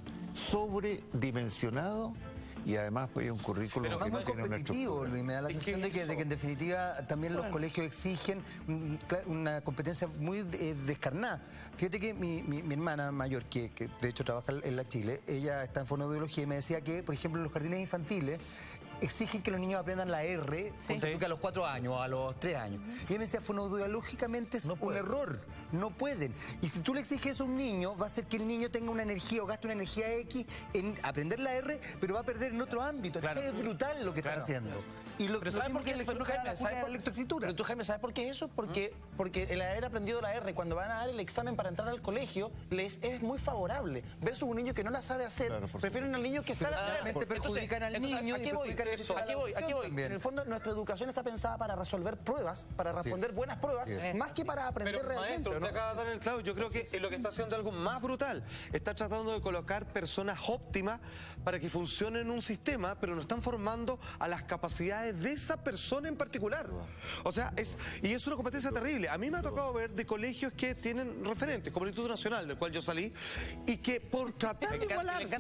sobredimensionado, y además pues, un currículum que no tiene una estructura. Luis, me da la sensación de que en definitiva también los colegios exigen una competencia muy descarnada. Fíjate que mi hermana mayor, que de hecho trabaja en la Chile, ella está en fonoaudiología y me decía que, por ejemplo, en los jardines infantiles exigen que los niños aprendan la R a los 4 años o a los 3 años. Y ella me decía, fonoaudiológicamente es un error, no pueden. Y si tú le exiges eso a un niño, va a hacer que el niño tenga una energía o gaste una energía X en aprender la R, pero va a perder en otro ámbito. Claro. Es brutal lo que están haciendo. Y pero ¿sabes por qué es? Pero tú, Jaime, ¿sabes por qué eso? Porque el haber aprendido la R cuando van a dar el examen para entrar al colegio les es muy favorable. Versus un niño que no la sabe hacer, prefieren al niño que sabe hacer. Perjudican al niño. Aquí voy. En el fondo, nuestra educación está pensada para resolver pruebas, para responder buenas pruebas, más que para aprender realmente. Maestro, usted acaba de dar el clavo. Yo creo que lo que está haciendo algo más brutal. Está tratando de colocar personas óptimas para que funcione en un sistema, pero no están formando a las capacidades de esa persona en particular. O sea, es una competencia terrible. A mí me ha tocado ver de colegios que tienen referentes, como el Instituto Nacional, del cual yo salí, y que por tratar de igualarse...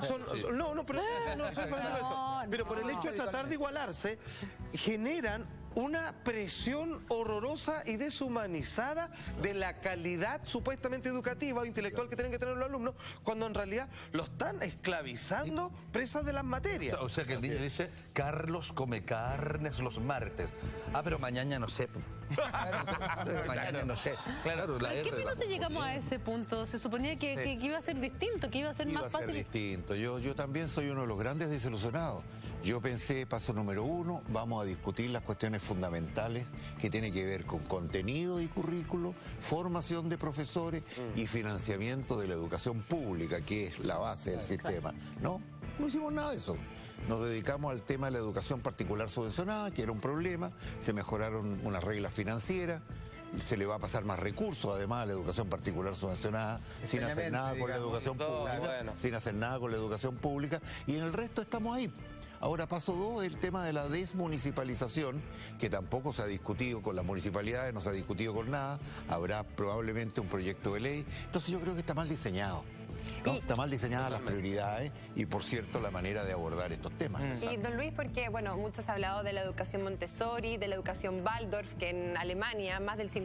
Pero por el hecho de tratar de igualarse, generan una presión horrorosa y deshumanizada de la calidad supuestamente educativa o intelectual que tienen que tener los alumnos, cuando en realidad los están esclavizando presas de las materias. O sea que el niño dice, Carlos come carnes los martes. Ah, pero mañana no sé. Mañana no sé. Claro, ¿En qué minuto llegamos a ese punto? Se suponía que iba a ser distinto, que iba a ser más fácil. Iba a ser distinto. Yo también soy uno de los grandes desilusionados. Yo pensé, paso número 1, vamos a discutir las cuestiones fundamentales que tienen que ver con contenido y currículo, formación de profesores y financiamiento de la educación pública, que es la base del sistema. No hicimos nada de eso. Nos dedicamos al tema de la educación particular subvencionada, que era un problema, se mejoraron unas reglas financieras, se le va a pasar más recursos además a la educación particular subvencionada, sin hacer nada con la educación pública, sin hacer nada con la educación pública, y en el resto estamos ahí. Ahora, paso 2, el tema de la desmunicipalización, que tampoco se ha discutido con las municipalidades, no se ha discutido con nada, habrá probablemente un proyecto de ley, entonces yo creo que está mal diseñado. ¿No? Está mal diseñadas las prioridades y, por cierto, la manera de abordar estos temas. Y, don Luis, porque, bueno, muchos han hablado de la educación Montessori, de la educación Waldorf, que en Alemania más del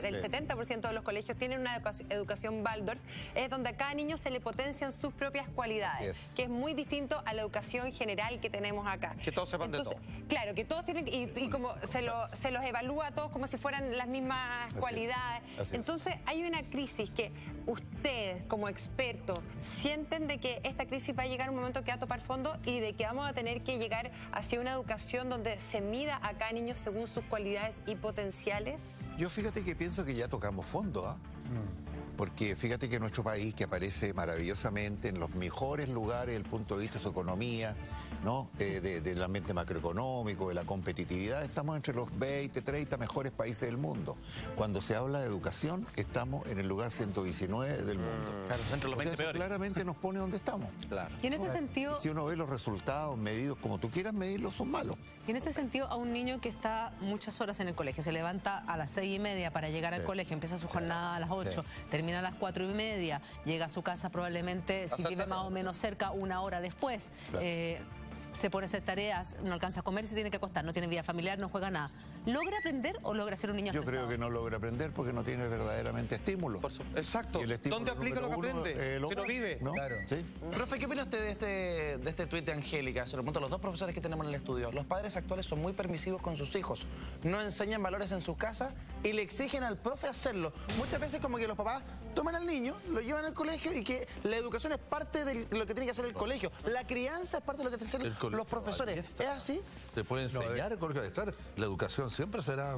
70% de los colegios tienen una educación Waldorf, es donde a cada niño se le potencian sus propias cualidades, que es muy distinto a la educación general que tenemos acá. Que todos sepan de todo. Claro, que todos tienen, y como se los evalúa a todos como si fueran las mismas cualidades. Entonces, hay una crisis que ustedes, como expertos, sienten de que esta crisis va a llegar un momento que va a topar fondo y de que vamos a tener que llegar hacia una educación donde se mida a cada niño según sus cualidades y potenciales. Yo fíjate que pienso que ya tocamos fondo, ¿ah? Porque fíjate que nuestro país, que aparece maravillosamente en los mejores lugares desde el punto de vista de su economía, ¿no? Del ambiente macroeconómico, de la competitividad, estamos entre los 20, 30 mejores países del mundo. Cuando se habla de educación, estamos en el lugar 119 del mundo. Claro, entre los 20 peores. Claramente nos pone donde estamos. Claro. Y en ese sentido... Si uno ve los resultados medidos como tú quieras medirlos, son malos. Y en ese sentido, a un niño que está muchas horas en el colegio, se levanta a las 6:30 para llegar al colegio, empieza su jornada a las 8, termina a las 4:30, llega a su casa probablemente, si vive más o menos cerca, 1 hora después. Claro. Se pone a hacer tareas, no alcanza a comer, se tiene que acostar, no tiene vida familiar, no juega nada. ¿Logra aprender o logra ser un niño estresado? Yo creo que no logra aprender porque no tiene verdaderamente estímulo. Exacto. ¿Dónde aplica lo que aprende? Si no vive. ¿No? Claro. ¿Sí? Profe, ¿qué opina usted de este tuit de Angélica? Se lo pregunto a los dos profesores que tenemos en el estudio. Los padres actuales son muy permisivos con sus hijos. No enseñan valores en sus casas y le exigen al profe hacerlo. Muchas veces como que los papás toman al niño, lo llevan al colegio y que la educación es parte de lo que tiene que hacer el colegio. La crianza es parte de lo que tienen que hacer los profesores. ¿Es así? Te puede enseñar, la educación siempre será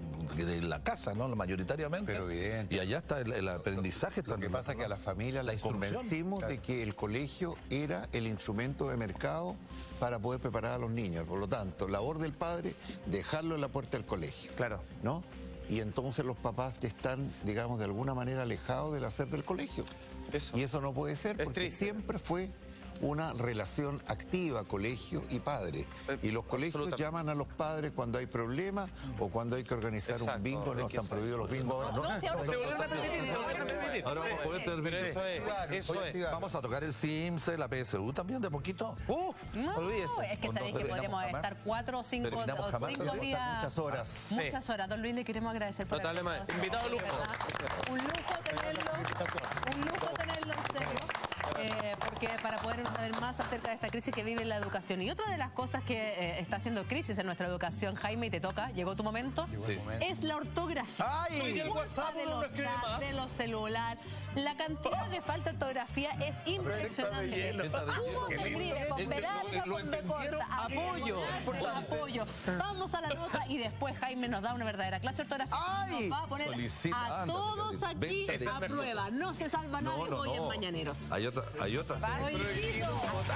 de la casa, ¿no? Mayoritariamente. Pero evidente. Y allá está el aprendizaje. Lo que pasa es que a la familia la convencimos de que el colegio era el instrumento de mercado para poder preparar a los niños. Por lo tanto, labor del padre, dejarlo en la puerta del colegio. Claro. ¿No? Y entonces los papás están, digamos, de alguna manera alejados del hacer del colegio. Y eso no puede ser porque siempre fue una relación activa, colegio y padre. Y los colegios llaman a los padres cuando hay problemas o cuando hay que organizar un bingo. No están prohibidos los bingos ahora. Ahora vamos a poder terminar. Eso es. Vamos a tocar el Sims, la PSU también de poquito. No, olvídese. Es que sabéis que podríamos estar 4 o 5 días. Muchas horas. Muchas horas. Don Luis, le queremos agradecer por Totalmente. Invitado lujo. Un lujo tenerlo. Un lujo tenerlo en serio. Porque para poder saber más acerca de esta crisis que vive la educación. Y otra de las cosas que está haciendo crisis en nuestra educación, Jaime, y te toca, llegó tu momento, es la ortografía. ¡Ay! El WhatsApp de los celulares. La cantidad de falta de ortografía es impresionante. ¿Cómo se escribe? ¿Con B larga o con B corta? Apoyo. Vamos a la nota y después Jaime nos da una verdadera clase de ortografía. Nos va a poner a todos aquí a prueba. No se salva nadie hoy en Mañaneros. Hay otras. Prohibido.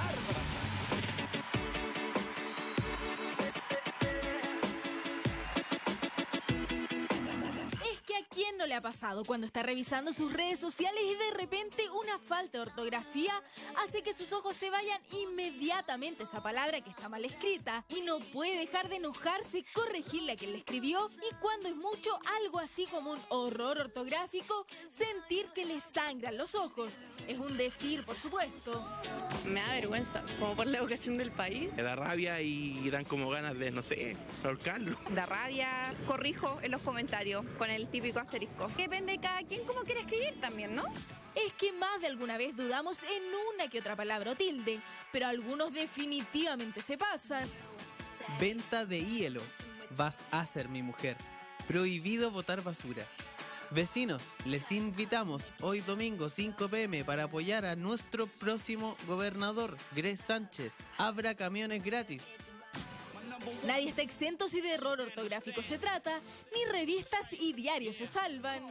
¿No le ha pasado cuando está revisando sus redes sociales y de repente una falta de ortografía hace que sus ojos se vayan inmediatamente a esa palabra que está mal escrita y no puede dejar de enojarse, corregirle a quien le escribió y cuando es mucho algo así como un horror ortográfico, sentir que le sangran los ojos? Es un decir, por supuesto. Me da vergüenza, como por la educación del país. Me da rabia y dan como ganas de, no sé, ahorcarlo. Da rabia, corrijo en los comentarios con el típico asterisco. Depende de cada quien cómo quiere escribir también, ¿no? Es que más de alguna vez dudamos en una que otra palabra o tilde, pero algunos definitivamente se pasan. Venta de hielo. Vas a ser mi mujer. Prohibido botar basura. Vecinos, les invitamos hoy domingo 5 p.m. para apoyar a nuestro próximo gobernador, Gres Sánchez. Habrá camiones gratis. Nadie está exento si de error ortográfico se trata, ni revistas y diarios se salvan.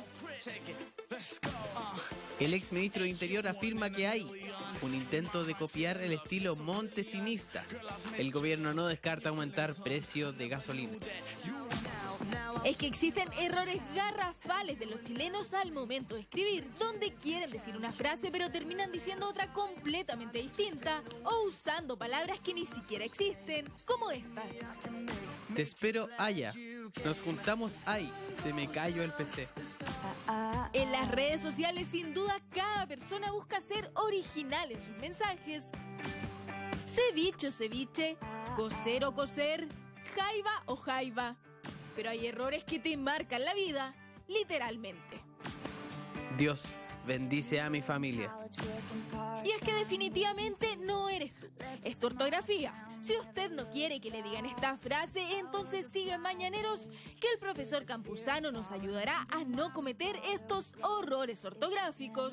El exministro de Interior afirma que hay un intento de copiar el estilo montesinista. El gobierno no descarta aumentar precios de gasolina. Es que existen errores garrafales de los chilenos al momento de escribir, donde quieren decir una frase pero terminan diciendo otra completamente distinta o usando palabras que ni siquiera existen, como estas. Te espero allá. Nos juntamos ahí. Se me cayó el PC. En las redes sociales, sin duda, cada persona busca ser original en sus mensajes. Ceviche o ceviche, coser o coser, jaiba o jaiba. Pero hay errores que te marcan la vida, literalmente. Dios, bendice a mi familia. Y es que definitivamente no eres tú, es tu ortografía. Si usted no quiere que le digan esta frase, entonces siga en Mañaneros, que el profesor Campuzano nos ayudará a no cometer estos horrores ortográficos.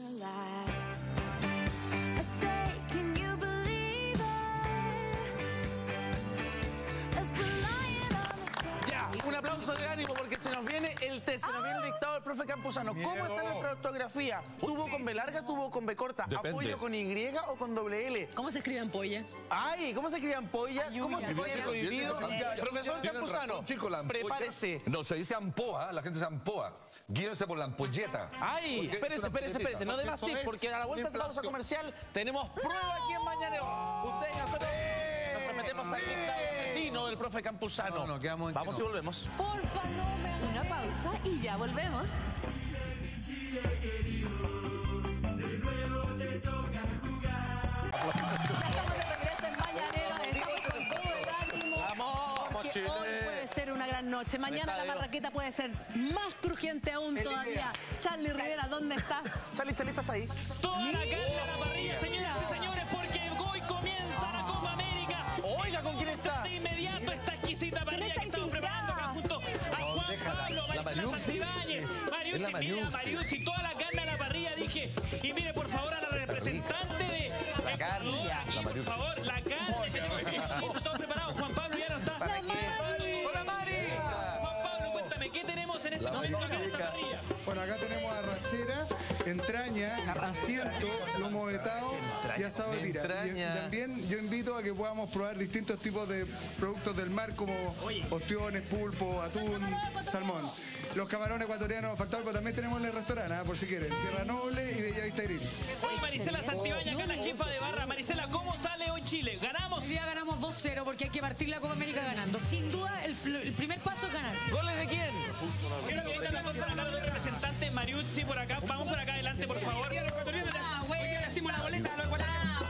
Un aplauso de ánimo porque se nos viene el test, se nos viene el dictado del profe Campuzano. ¿Cómo está nuestra ortografía? ¿Tuvo con B larga, tuvo con B corta? Depende. ¿Apoyo con Y o con doble L? ¿Cómo se escribe ampolla? Ay, ¿cómo se escribe ampolla? ¿Cómo se escribe prohibido? Profesor Campuzano, prepárese. No, se dice ampoa, la gente dice ampoa. Guíense por la ampolleta. Ay, espérese, no de más tips, porque a la vuelta de la pausa comercial tenemos prueba aquí en Mañanero. Ustedes nos metemos al dictado asesino del profe Campuzano. No, quedamos en Vamos y volvemos. Porfa, no me... Una pausa y ya volvemos. Hoy puede ser una gran noche. Mañana la marraqueta puede ser más crujiente aún todavía. Charly Rivera, ¿dónde estás? Charly, ¿estás ahí? Toda la carne a la parrilla, señoras y señores, porque hoy comienza la Copa América. Oiga, ¿con quién está? De inmediato esta exquisita parrilla que estamos preparando acá junto a Juan Pablo, Maricela Santibáñez, Mariucci, toda la carne a la parrilla, dije. Y mire, por favor, a la representante de Ecuador, aquí, por favor, la carne. Tenemos aquí todo preparado. Juan Pablo ya no está. Hola, Mari. Juan Pablo, cuéntame, ¿qué tenemos en este momento acá en la parrilla? Bueno, acá tenemos arrachera, entraña, asiento, lomo vetado y asado de tira. Y también yo invito a que podamos probar distintos tipos de productos del mar como ostiones, pulpo, atún, salmón. Los camarones ecuatorianos faltados, pero también tenemos en el restaurante, por si quieren. Tierra Noble y Bellavista Grill. Oye, Maricela Santibáñez, acá la jefa de barra. Maricela, ¿cómo sale hoy Chile? ¿Ganamos? Hoy día ganamos 2-0 porque hay que partir la Copa América ganando. Sin duda, el primer paso es ganar. ¿Goles de quién? Quiero que vengan la contra la cara de representante Mariucci por acá. Vamos por acá adelante, por favor. Hoy día hacemos la boleta a los ecuatorianos.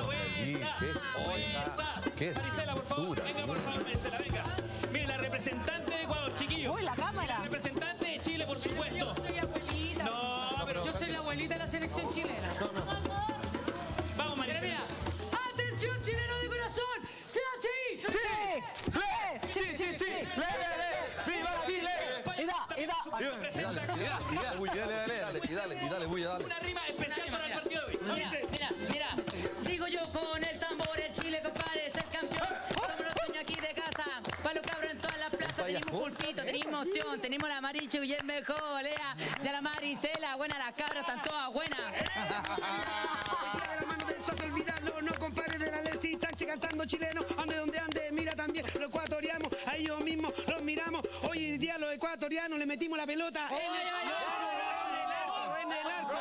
Maricela, por favor. Venga, por favor, Maricela, venga. Mire, la representante de Ecuador, chiquillo. Uy, la cámara. La representante de Chile, por supuesto. Yo soy abuelita. No, pero... Yo soy la abuelita de la selección chilena. Vamos, Maricela. Mira. ¡Atención, chileno de corazón! ¡Sí! ¡Viva Chile! Dale, una rima especial para el partido de hoy. Mira. Sigo yo con el tambor, el Chile, compadre, es el campeón. Somos los dueños aquí de casa. Pa' los cabros en todas las plazas. Tenemos pulpito, tenemos ostión, tenemos la Marichu y el mejor, Lea. De la Maricela, buena, las cabras están todas buenas. De la mano del socio olvidarlo, no compadre de la Lesi, Sánchez cantando chileno, ande donde ande, mira también los ecuatorianos, a ellos mismos los miramos. Hoy en día los ecuatorianos le metimos la pelota en el arco.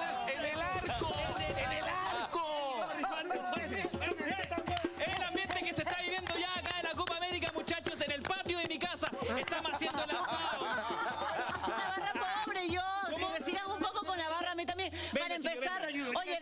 El ambiente que se está viviendo ya acá en la Copa América, muchachos, en el patio de mi casa. Estamos haciendo el asado. Una barra pobre, yo. Que me sigan un poco con la barra a mí también. Para empezar, oye,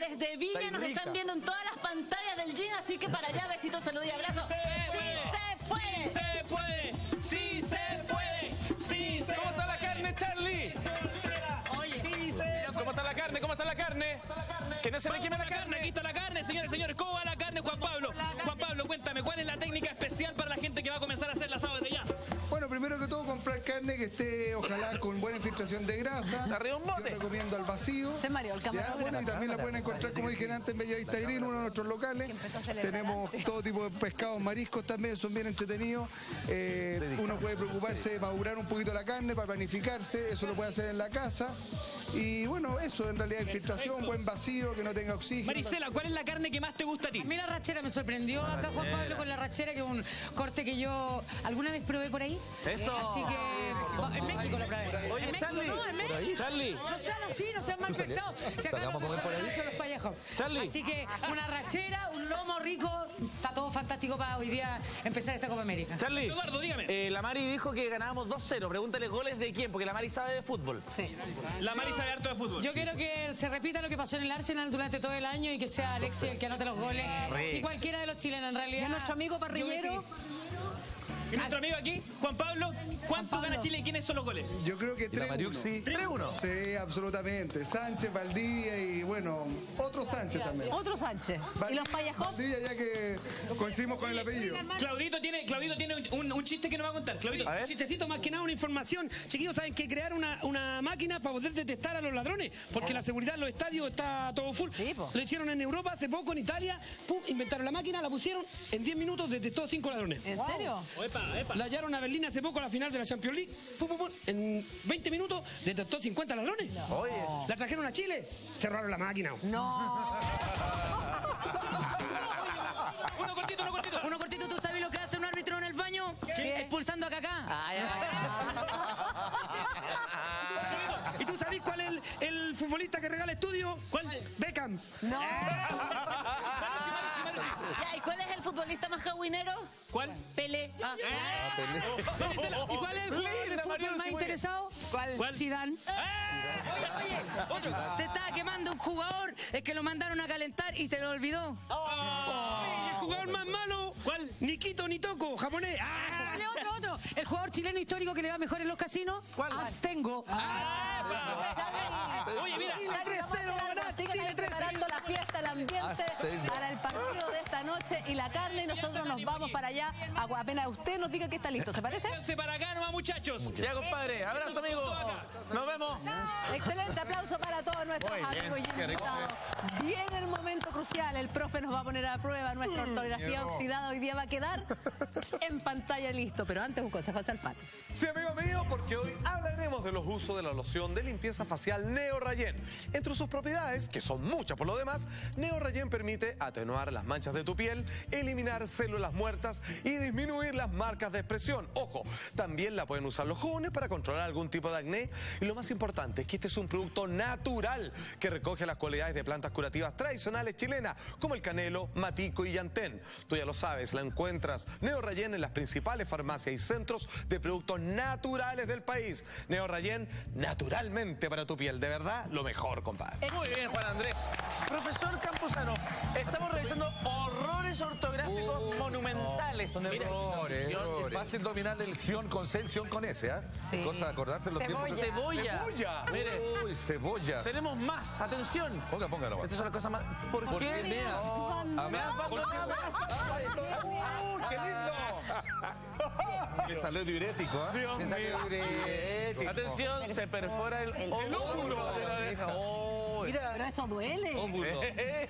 Así que para allá, besitos, saludos y abrazos. ¡Sí se puede! ¡Sí se puede! ¡Sí se puede! ¿Cómo está la carne, Charlie? Oye, sí se... ¿Cómo está la carne? ¿Cómo está la carne? Que no se le queme la carne. Aquí está la carne, señores, señores. ¿Cómo va la carne, Juan Pablo? Juan Pablo, cuéntame, ¿cuál es la técnica especial para la gente que va a comenzar a hacer el asado desde ya? Bueno, primero que todo, comprar carne que esté, ojalá, con buena infiltración de grasa. Arriba un bote. Yo recomiendo al vacío. Se mareó el camarógrafo. Bueno, y también la pueden encontrar, como dije antes, en Bellavista Grill, uno de nuestros locales. Tenemos todo tipo de pescados, mariscos también, son bien entretenidos. Uno puede preocuparse de madurar un poquito la carne para planificarse, eso lo puede hacer en la casa. Y bueno, eso, en realidad, infiltración, buen vacío, que no tenga oxígeno. Maricela, ¿cuál es la carne que más te gusta a ti? A mí la rachera me sorprendió acá, Juan Pablo, con la rachera, que es un corte que yo alguna vez probé por ahí. Eso. Así que en México lo probé. Oye, en México, Charlie. no, en México. Charlie. No sean así, no sean mal pensados. Si acá lo que son los pallejos. Charlie. Así que una rachera, un lomo rico, está todo fantástico para hoy día empezar esta Copa América. Charlie, Eduardo, dígame. La Mari dijo que ganábamos 2-0. Pregúntale goles de quién, porque la Mari sabe de fútbol. Sí. La Mari sabe harto de fútbol. Yo quiero que se repita lo que pasó en el Arsenal durante todo el año y que sea Alexis el que anote los goles. Y cualquiera de los chilenos, en realidad. Y a nuestro amigo parrillero. Y nuestro amigo aquí, Juan Pablo, ¿cuánto gana Chile y quiénes son los goles? Yo creo que 3-1. 3-1. Sí, absolutamente. Sánchez, Valdivia y, bueno, otro Sánchez también. Otro Sánchez. ¿Y los Payajón? Valdivia, ya que coincidimos con el apellido. Claudito tiene un chiste que nos va a contar. Claudito. A ver. Un chistecito, más que nada una información. Chiquillos, saben que crear una máquina para poder detectar a los ladrones, porque la seguridad en los estadios está todo full. Sí, po. Lo hicieron en Europa hace poco, en Italia. Pum, inventaron la máquina, la pusieron, en 10 minutos detectó 5 ladrones. ¿En serio? La hallaron a Berlín hace poco a la final de la Champions League. Pum, pum, pum. En 20 minutos detectó 50 ladrones. Oye. La trajeron a Chile, cerraron la máquina. No. Uno cortito. Uno cortito, ¿tú sabes lo que hace un árbitro en el baño? ¿Qué? Expulsando a Kaká. ¿Y tú sabes cuál es el futbolista que regala estudio? ¿Cuál? Beckham. No. Ya, ¿y cuál es el futbolista más jagüinero? ¿Cuál? Pelé. Maricela. ¿Y cuál es el player de fútbol más interesado? ¿Cuál? Zidane. Oye, se estaba quemando un jugador, es que lo mandaron a calentar y se lo olvidó. Y el jugador más malo, ¿Cuál? Nikito Nitoko, japonés. Dale, otro. El jugador chileno histórico que le va mejor en los casinos. ¿Cuál? Astengo. Oye, mira. 3-0 va a ganar Siguen Chile, ahí preparando la fiesta, el ambiente para el partido de esta noche y la carne. Y nosotros nos vamos para allá. Apenas usted nos diga que está listo. ¿Se parece? Vénganse para acá nomás, muchachos. Ya, compadre. Abrazo, amigo. Nos vemos. Excelente aplauso para todos nuestros Muy bien, amigos y qué rico. invitados. Viene el momento crucial. El profe nos va a poner a prueba nuestra ortografía oxidada. Hoy día va a quedar en pantalla listo. Pero antes un consejo al pato. Sí, amigo mío, porque hoy hablaremos de los usos de la loción de limpieza facial Neo Rayen. Entre sus propiedades, que son muchas por lo demás, Neo Rayen permite atenuar las manchas de tu piel, eliminar células muertas y disminuir las marcas de expresión. Ojo, también la pueden usar los jóvenes para controlar algún tipo de acné. Y lo más importante es que este es un producto natural que recoge las cualidades de plantas curativas tradicionales chilenas, como el canelo, matico y llantén. Tú ya lo sabes, la encuentras Neo Rayen en las principales farmacias y centros de productos naturales del país. Neo Rayen, naturalmente para tu piel. De verdad, lo mejor, compadre. Muy bien, Juan Andrés. Profesor Campuzano, estamos revisando horrores ortográficos monumentales. Son errores. Es fácil dominar el Sion con C, el Sion con S, ¿ah? Sí. Cosa de acordarse en los tiempos. Cebolla. ¡Cebolla! Mire. Uy, cebolla. Tenemos más. Atención. Póngalo. Estas son las cosas más... ¿Por qué? Nea? Me has abandonado. ¡Qué lindo! Me salió diurético, ¿ah? Dios Me salió mío. diurético. Atención, se perfora el óvulo de la oreja. Oh, Mira, pero eso duele. Óvulo.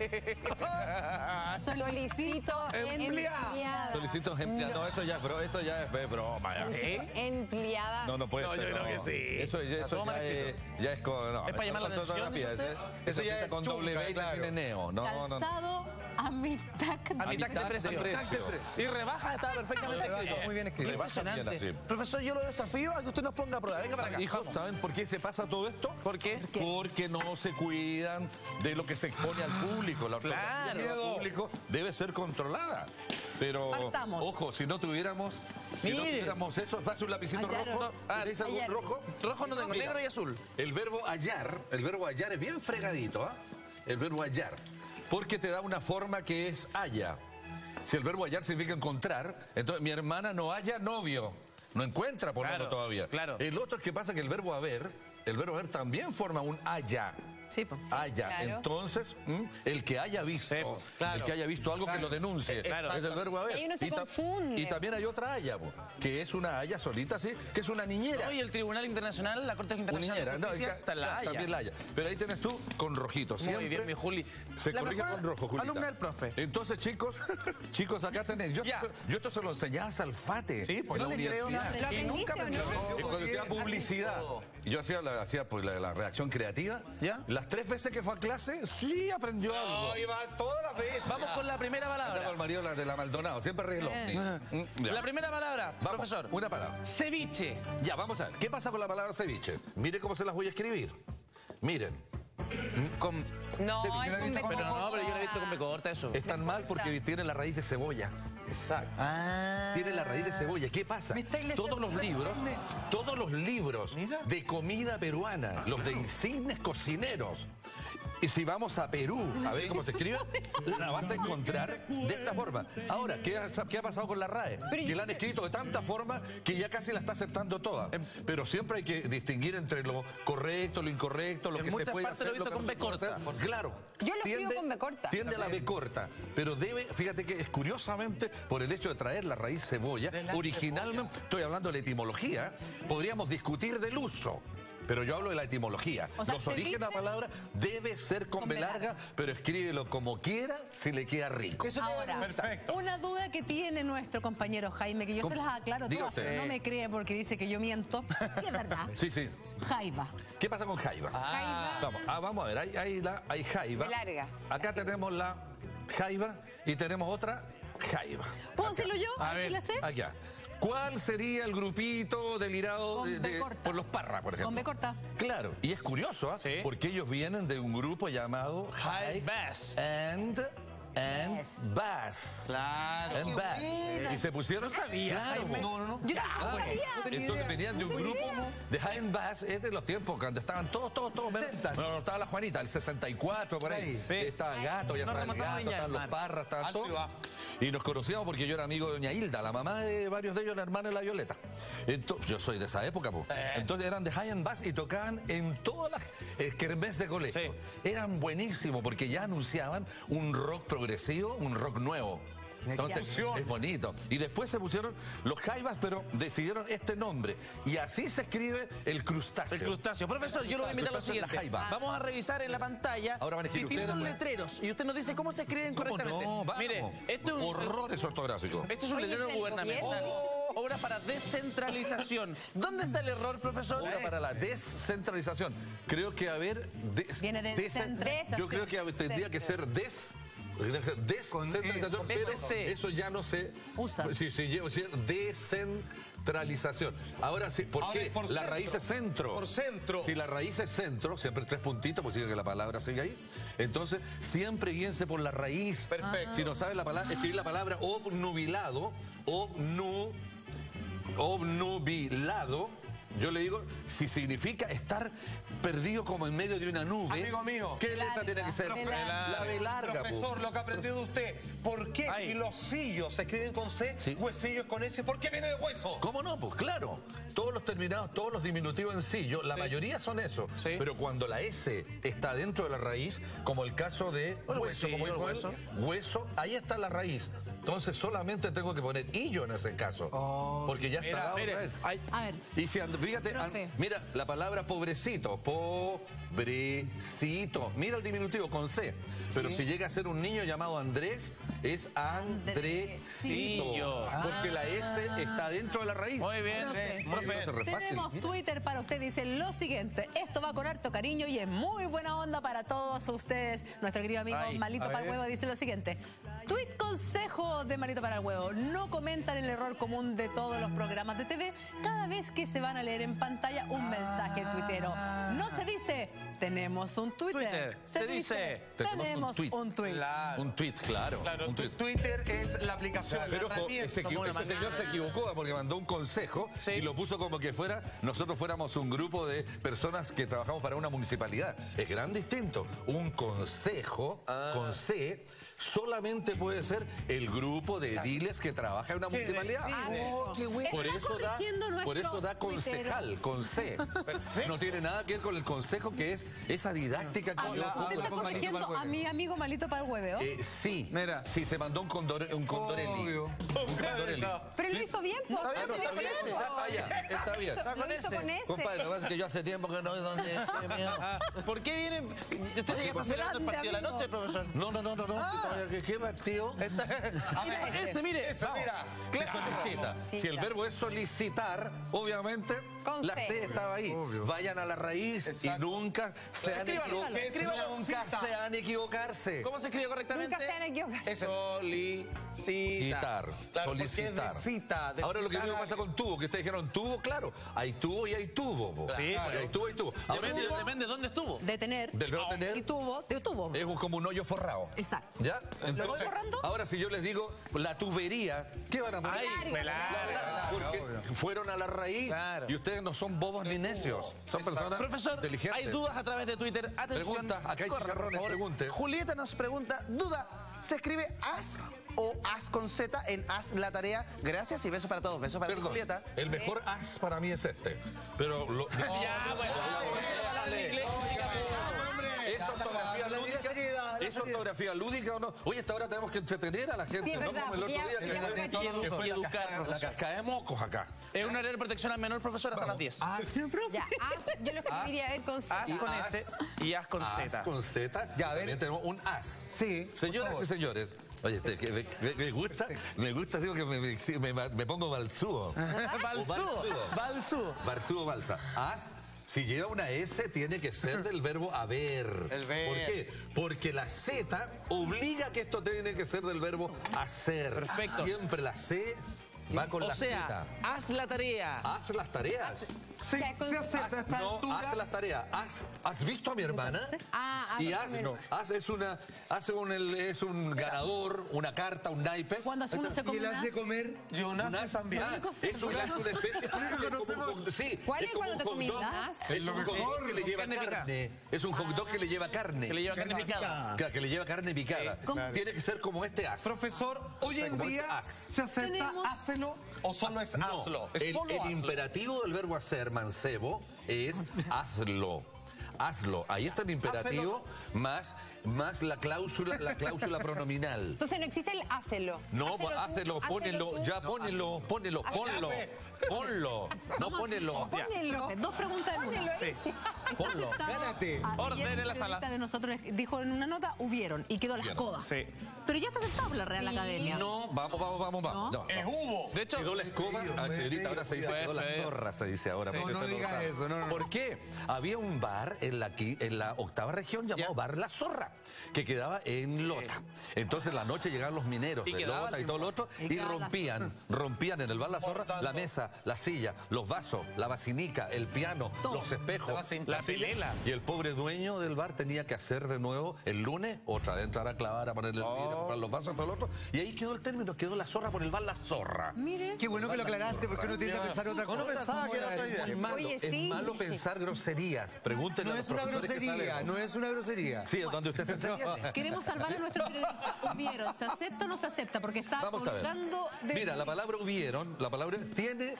Solicito empleada. Solicito empleado. No, eso ya es broma. Ya. Empleada. No puede ser. Yo creo que sí. Eso ya es con... No, ¿Es para llamar la con atención, ortografía, dice eso ya es con doble B y tiene neo. No. Calzado a mitad A mitad de precio. Y rebaja está perfectamente escrito. Muy bien escrito. Impresionante. Profesor, yo lo desafío a que usted nos ponga a prueba. Venga para acá. Hijo, ¿saben por qué se pasa todo esto? ¿Por qué? Porque no se cuidan de lo que se expone al público. La ortografía del público debe ser controlada. Pero, Partamos. ojo, si no tuviéramos eso, pasa un lapicito rojo. ¿Tenéis algún rojo? Rojo no tengo, Mira, negro y azul. El verbo hallar es bien fregadito, ¿ah? El verbo hallar. Porque te da una forma que es haya. Si el verbo hallar significa encontrar, entonces mi hermana no halla novio. No encuentra pololo todavía. Claro. El otro es que pasa que el verbo haber también forma un haya. Sí, pues. Haya. Claro. Entonces, el que haya visto, el que haya visto algo que lo denuncie, es el verbo haber. Ahí uno se confunde. Y también hay otra haya, que es una haya solita, sí, que es una niñera. No, y el Tribunal Internacional, la Corte Internacional de Justicia, está la haya. También la haya. Pero ahí tienes tú con rojito. Siempre Muy bien, mi Juli. se La corrige mejor con rojo, Julita. alumna del profe. Entonces, chicos, acá tenés. Yo esto se lo enseñaba a Salfate. Sí, pues en la no le creo universidad. nada. ¿Lo Nunca aprendiste o no? Cuando hacía publicidad, yo hacía la redacción creativa. Las 3 veces que fue a clase, sí aprendió algo. No, iba todas las veces. Vamos con la primera palabra. Andaba el marido de la Maldonado, siempre arregló. La primera palabra, profesor. Una palabra. Ceviche. Ya, vamos a ver. ¿Qué pasa con la palabra ceviche? Mire cómo se las voy a escribir. Miren. No, ceviche. es con B corta. Pero yo lo he visto con B corta eso. Es tan mal porque tiene la raíz de cebolla. Exacto. Tiene la raíz de cebolla. ¿Qué pasa? Todos los libros de comida peruana, los de insignes cocineros. Y si vamos a Perú, a ver cómo se escribe, la vas a encontrar de esta forma. Ahora, ¿qué ha pasado con la RAE? Que la han escrito de tanta forma que ya casi la está aceptando toda. Pero siempre hay que distinguir entre lo correcto, lo incorrecto, lo que se puede hacer. Lo he visto con B corta. Claro. Yo lo escribo con B corta. Tiende a la B corta, pero fíjate que es curiosamente por el hecho de traer la raíz cebolla, originalmente, estoy hablando de la etimología, podríamos discutir del uso. Pero yo hablo de la etimología. O sea, los orígenes de la palabra debe ser con B larga, pero escríbelo como quiera si le queda rico. Ahora, una duda que tiene nuestro compañero Jaime, que yo se las aclaro todas, pero no me cree porque dice que yo miento. Sí, es verdad. Sí, sí. Jaiba. ¿Qué pasa con jaiba? Vamos a ver, hay jaiba. B larga. Acá tenemos la jaiba y tenemos otra jaiba. ¿Puedo decirlo yo? A ver, acá. ¿Cuál sería el grupito delirado por los Parra, por ejemplo? Con B corta. Claro, y es curioso, porque ellos vienen de un grupo llamado High Bass and Bass. Claro. And Bass. Y se pusieron... No sabía. Claro. Yo tampoco sabía. Entonces venían de un grupo de High and Bass, es de los tiempos cuando estaban todos. No, estaba la Juanita, el 64 por ahí. Estaba el Gato, ya estaba el Gato, estaban los Parras, estaban todos. Y nos conocíamos porque yo era amigo de doña Hilda, la mamá de varios de ellos, la hermana de la Violeta. Entonces, yo soy de esa época, pues. Entonces eran de High and Bass y tocaban en todas las kermés de colegio. Eran buenísimos porque ya anunciaban un rock progresivo, un rock nuevo. Entonces, es bonito. Y después se pusieron los jaivas, pero decidieron este nombre. Y así se escribe el crustáceo. El crustáceo. Profesor, yo lo voy a invitar a lo siguiente. Vamos a revisar en la pantalla distintos letreros. Y usted nos dice cómo se escriben correctamente. No, mire, esto es un... Horrores ortográficos. Esto es un letrero gubernamental. Obra para descentralización. ¿Dónde está el error, profesor? Obra para la descentralización. Creo que Viene de descentralización. Yo creo que tendría que ser descentralización, pero eso ya no se usa. Descentralización. Ahora sí, ¿por qué? La raíz es centro. Por centro. Si la raíz es centro, siempre 3 puntitos, pues sigue que la palabra sigue ahí. Entonces, siempre guíense por la raíz. Perfecto. Si no saben la palabra, escribir la palabra obnubilado, obnubilado. Yo le digo, si significa estar perdido como en medio de una nube. Amigo mío. ¿Qué letra tiene que ser? La B larga. Profesor, lo que aprendió de usted. ¿Por qué si los sillos se escriben con C, huesillos con S? ¿Por qué viene de hueso? ¿Cómo no? Pues claro. Todos los terminados, todos los diminutivos en sillo, la mayoría son eso. Pero cuando la S está dentro de la raíz, como el caso de hueso, como dijo él, hueso, ahí está la raíz. Entonces solamente tengo que poner illo en ese caso. Porque ya está dado. A ver. Y si fíjate, mira la palabra pobrecito, pobrecito. Mira el diminutivo con C. Pero si llega a ser un niño llamado Andrés, es Andresito. Porque la S está dentro de la raíz. Muy bien. Tenemos Twitter para usted, dice lo siguiente: esto va con harto cariño y es muy buena onda para todos ustedes. Nuestro querido amigo Malito para el Huevo dice lo siguiente: tweet consejo de Malito para el Huevo: no comentan el error común de todos los programas de TV cada vez que se van a leer en pantalla un mensaje tuitero. No se dice tenemos un Twitter. Se dice tenemos un tweet. Claro. Un tweet, claro. Un tweet. Twitter es la aplicación. Pero ojo, ese señor se equivocó porque mandó un consejo y lo puso como que nosotros fuéramos un grupo de personas que trabajamos para una municipalidad. Es gran distinto. Un consejo con C solamente puede ser el grupo de ediles que trabaja en una municipalidad. Por eso da concejal, con C. No tiene nada que ver con el consejo, que es esa didáctica que yo ¿Usted está corrigiendo a mi amigo malito para el hueveo? sí. Mira. Sí, se mandó un condorelli. Un condorelli. Pero lo hizo bien, pues. Está bien. Lo hizo con ese. Compadre, lo que pasa es que yo hace tiempo que no... ¿Por qué vienen? ¿Usted llega a celebrando el partido de la noche, profesor? No. ¿Qué partido? Mire. Se solicita. Si el verbo es solicitar, obviamente, la C estaba ahí. Vayan a la raíz y nunca se han equivocarse. ¿Cómo se escribe correctamente? Nunca se han equivocado. Solicitar. Solicitar. Ahora lo que mismo pasa con tubo, que ustedes dijeron tubo, claro. Hay tubo y hay tubo. Sí, hay tubo y tubo. Depende de dónde estuvo. De tener. Del verbo tener. Y tubo, de tubo. Es como un hoyo forrado. Exacto. ¿Ya? ¿Lo voy borrando? Ahora si yo les digo la tubería, ¿qué van a poner? Porque fueron a la raíz y ustedes no son bobos ni necios. Son personas Profesor, inteligentes. hay dudas a través de Twitter. Atención. Pregunta, acá hay chicharrones, pregunte. Julieta nos pregunta, duda, ¿se escribe as o as con Z en as la tarea? Gracias y besos para todos. Besos para Julieta. El mejor as para mí es este. Pero ¿Es ortografía lúdica o no? Oye, esta hora tenemos que entretener a la gente, ¿no? Como el otro día que fue educar la cascada de mocos acá. Es una ley de protección al menor, profesor, hasta las 10. Ya, yo lo escribiría a ver con Z. As con S y as con Z. As con Z. Ya, a ver. También tenemos un as. Sí. Señoras y señores. Oye, me gusta así porque me pongo balsúo. Balsúo, balsa. As. Si lleva una S, tiene que ser del verbo haber. ¿Por qué? Porque la Z obliga que esto tiene que ser del verbo hacer. Perfecto. Siempre la C va con la Z. Haz la tarea. Haz las tareas. Sí, se acepta a esta altura. Haz las tareas. ¿Has visto a mi hermana? Y es un ganador, una carta, un naipe. Cuando uno se come ¿Y las de comer? Y un as también. Es una especie. Sí. ¿Cuál es cuando te comí? Es un hot dog que le lleva carne. Es un hot dog que le lleva carne. Que le lleva carne picada. Claro, que le lleva carne picada. Tiene que ser como este as. Profesor, hoy en día se acepta hácelo o solo es hazlo. El imperativo del verbo hacer, mancebo, es hazlo. Hazlo. Ahí está el imperativo más la cláusula pronominal. Entonces no existe el hácelo. No, hácelo, ponelo, ya ponelo. No ponelo. Dos preguntas en una. Sí. Ponlo. Gánate. Orden en la sala. De nosotros dijo en una nota, hubieron, y quedó la escoba. Sí. Pero ya está aceptado por la Real Academia. No, vamos. No. Es hubo. De hecho, quedó la escoba. Señorita, ahora se dice quedó la zorra, se dice ahora. No diga eso, no. ¿Por qué? Había un bar en la octava región llamado Bar La Zorra, que quedaba en Lota. Entonces, la noche llegaban los mineros de Lota y todo lo otro y rompían en el Bar La Zorra la mesa, la silla, los vasos, la basinica, el piano, los espejos, la pilela. Y el pobre dueño del bar tenía que hacer de nuevo el lunes, otra vez entrar a clavar, a ponerle el vidrio, a comprar los vasos, todo lo otro. Y ahí quedó el término, quedó La Zorra por el Bar La Zorra. Mire. Qué bueno que lo aclaraste, porque uno tiene que pensar otra cosa. No pensaba que era otra idea. Es malo pensar groserías. Pregúntenle a los profesores que saben. No es una grosería. Sí, es donde usted se entiende. Queremos salvar a nuestro periodista. Hubieron. ¿Se acepta o no se acepta? Porque está colgando de... Mira, la palabra hubieron, la palabra tiene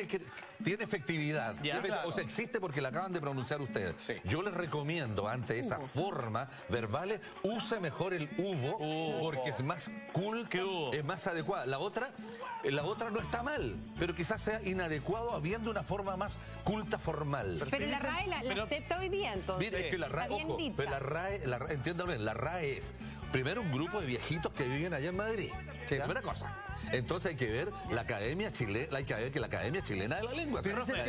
efectividad. O sea, existe porque la acaban de pronunciar ustedes. Sí. Yo les recomiendo, ante esa forma verbales, use mejor el hubo, porque es más cool, es más adecuada. La otra no está mal, pero quizás sea inadecuado habiendo una forma más culta formal. Pero la RAE la acepta hoy día, entonces. Mire, es que la RAE, ojo, pero la RAE, entiéndalo bien, la RAE es primero un grupo de viejitos que viven allá en Madrid. Primera cosa. Entonces hay que ver la Academia Chilena, la Academia Chilena de la Lengua.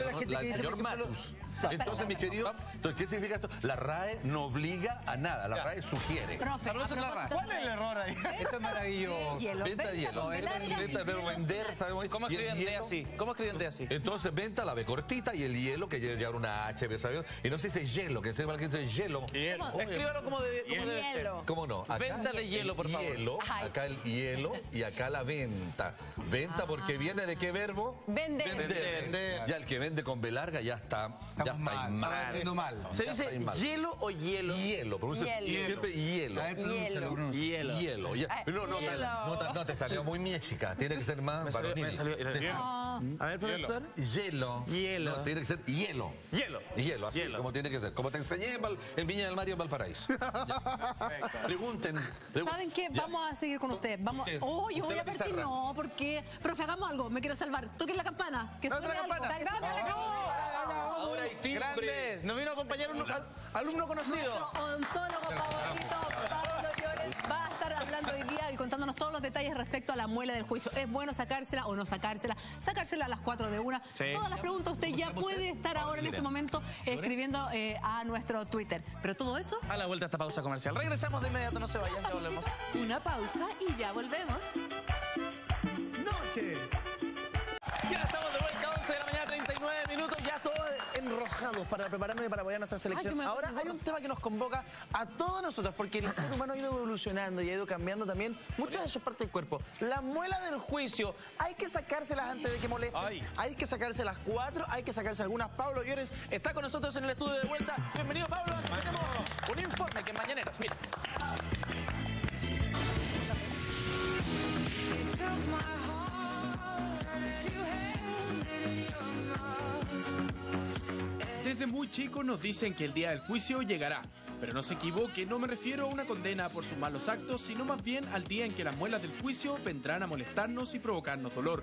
El señor Matus. Entonces, mi querido, ¿qué significa esto? La RAE no obliga a nada, la RAE sugiere. Profe, ¿cuál es el error ahí? Esto es maravilloso. Venta de hielo. Venta de vender, ¿sabemos? ¿Cómo escriben D así? Entonces, venta la B cortita y el hielo, que lleva una H, ¿sabes? Y no se dice hielo, que sepa que dice hielo. Escríbalo como debe ser. ¿Cómo no? Venta de hielo, por favor. Acá el hielo y acá la venta. Venta porque viene de qué verbo? Vender. Ya el que vende con B larga ya está está mal. ¿Se dice hielo o hielo? Hielo, siempre hielo. Hielo. No te salió muy chica, tiene que ser más varonil. A ver, profesor. Hielo. No, tiene que ser hielo. Hielo, así como tiene que ser. Como te enseñé en Viña del Mar y en Valparaíso. Pregunten. ¿Saben qué? Vamos a seguir con ustedes. Vamos. Oh, yo voy a partir. No, porque. Profe, hagamos algo. Me quiero salvar. Toquen la campana. Que suene algo. Ahora hay timbre. Grande. Nos vino a acompañar un alumno conocido. Nuestro odontólogo favorito, Pablo Llorens, va a estar hablando hoy día y contándonos todos los detalles respecto a la muela del juicio. ¿Es bueno sacársela o no sacársela? Sacársela a las 4 de una. Sí. Todas las preguntas usted ya puede estar ahora en este momento escribiendo a nuestro Twitter. Pero todo eso... A la vuelta a esta pausa comercial. Regresamos de inmediato, no se vayan, ya volvemos. Una pausa y ya volvemos. Noche. Ya estamos de vuelta, 11 de la mañana, 39 minutos, ya todos enrojados para prepararme para apoyar nuestra selección. Ahora hay un tema que nos convoca a todos nosotros, porque el ser humano ha ido evolucionando y ha ido cambiando también muchas de sus partes del cuerpo. La muela del juicio, hay que sacárselas antes de que molesten. Hay que sacárselas 4, hay que sacarse algunas. Pablo Llorens está con nosotros en el estudio de vuelta. Bienvenido, Pablo. Tenemos un informe que en Mañaneros, mira. Desde muy chicos nos dicen que el día del juicio llegará. Pero no se equivoque, no me refiero a una condena por sus malos actos, sino más bien al día en que las muelas del juicio vendrán a molestarnos y provocarnos dolor.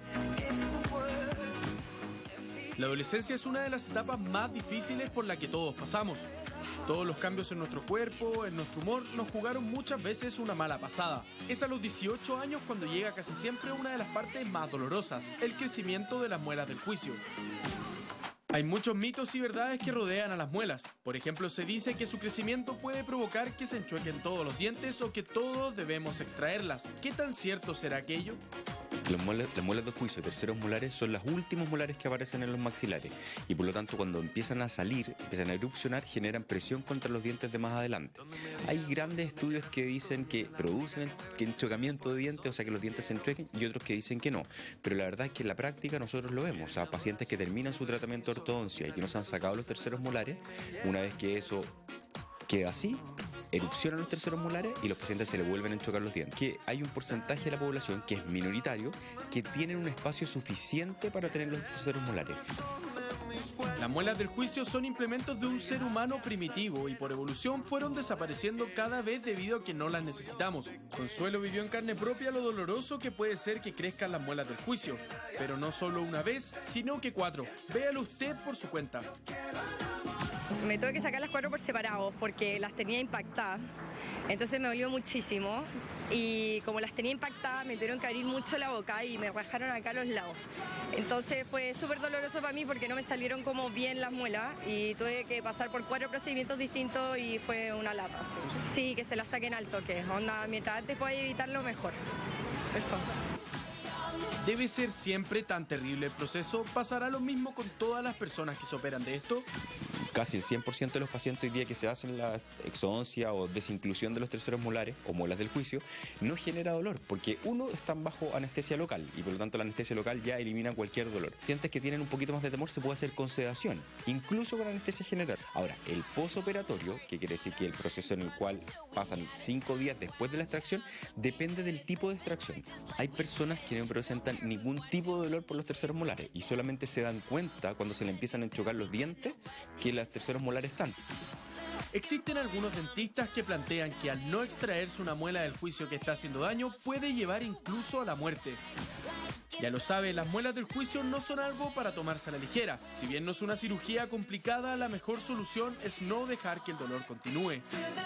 La adolescencia es una de las etapas más difíciles por la que todos pasamos. Todos los cambios en nuestro cuerpo, en nuestro humor, nos jugaron muchas veces una mala pasada. Es a los 18 años cuando llega casi siempre una de las partes más dolorosas, el crecimiento de las muelas del juicio. Hay muchos mitos y verdades que rodean a las muelas. Por ejemplo, se dice que su crecimiento puede provocar que se enchuequen todos los dientes o que todos debemos extraerlas. ¿Qué tan cierto será aquello? Las muelas de juicio terceros molares son las últimos molares que aparecen en los maxilares y por lo tanto cuando empiezan a salir, empiezan a erupcionar, generan presión contra los dientes de más adelante. Hay grandes estudios que dicen que producen enchocamiento de dientes, o sea que los dientes se enchuequen, y otros que dicen que no. Pero la verdad es que en la práctica nosotros lo vemos. O sea, pacientes que terminan su tratamiento de ortodoncia y que no se han sacado los terceros molares, una vez que eso queda así, erupcionan los terceros molares y los pacientes se le vuelven a enchocar los dientes. Que hay un porcentaje de la población que es minoritario, que tienen un espacio suficiente para tener los terceros molares. Las muelas del juicio son implementos de un ser humano primitivo y por evolución fueron desapareciendo cada vez debido a que no las necesitamos. Consuelo vivió en carne propia lo doloroso que puede ser que crezcan las muelas del juicio, pero no solo una vez, sino que 4. Véalo usted por su cuenta. Me tuve que sacar las 4 por separado porque las tenía impactadas, entonces me dolió muchísimo y como las tenía impactadas me tuvieron que abrir mucho la boca y me rajaron acá los lados. Entonces fue súper doloroso para mí porque no me salieron como bien las muelas y tuve que pasar por 4 procedimientos distintos y fue una lata. Sí, que se las saquen al toque, onda, mientras antes pueda evitarlo mejor. Eso. ¿Debe ser siempre tan terrible el proceso? ¿Pasará lo mismo con todas las personas que se operan de esto? Casi el 100% de los pacientes hoy día que se hacen la exodoncia o desinclusión de los terceros molares o muelas del juicio no genera dolor porque uno están bajo anestesia local y por lo tanto la anestesia local ya elimina cualquier dolor. Pacientes que tienen un poquito más de temor se puede hacer con sedación, incluso con anestesia general. Ahora, el posoperatorio, que quiere decir que el proceso en el cual pasan 5 días después de la extracción, depende del tipo de extracción. Hay personas que no presentan ningún tipo de dolor por los terceros molares y solamente se dan cuenta cuando se le empiezan a enchocar los dientes que los terceros molares están. Existen algunos dentistas que plantean que al no extraerse una muela del juicio que está haciendo daño puede llevar incluso a la muerte. Ya lo sabe, las muelas del juicio no son algo para tomarse a la ligera. Si bien no es una cirugía complicada, la mejor solución es no dejar que el dolor continúe.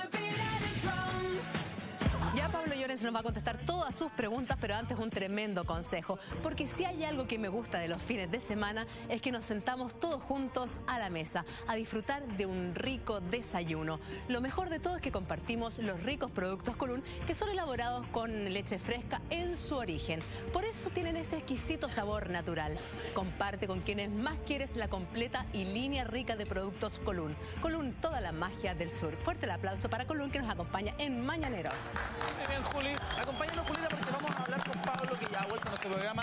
Ya Pablo Llorens nos va a contestar todas sus preguntas, pero antes un tremendo consejo. Porque si hay algo que me gusta de los fines de semana es que nos sentamos todos juntos a la mesa a disfrutar de un rico desayuno. Lo mejor de todo es que compartimos los ricos productos Colún que son elaborados con leche fresca en su origen. Por eso tienen ese exquisito sabor natural. Comparte con quienes más quieres la completa y línea rica de productos Colún. Colún, toda la magia del sur. Fuerte el aplauso para Colún que nos acompaña en Mañaneros. Muy bien, Juli. Acompáñanos, Julita, porque vamos a hablar con Pablo, que ya ha vuelto a nuestro programa.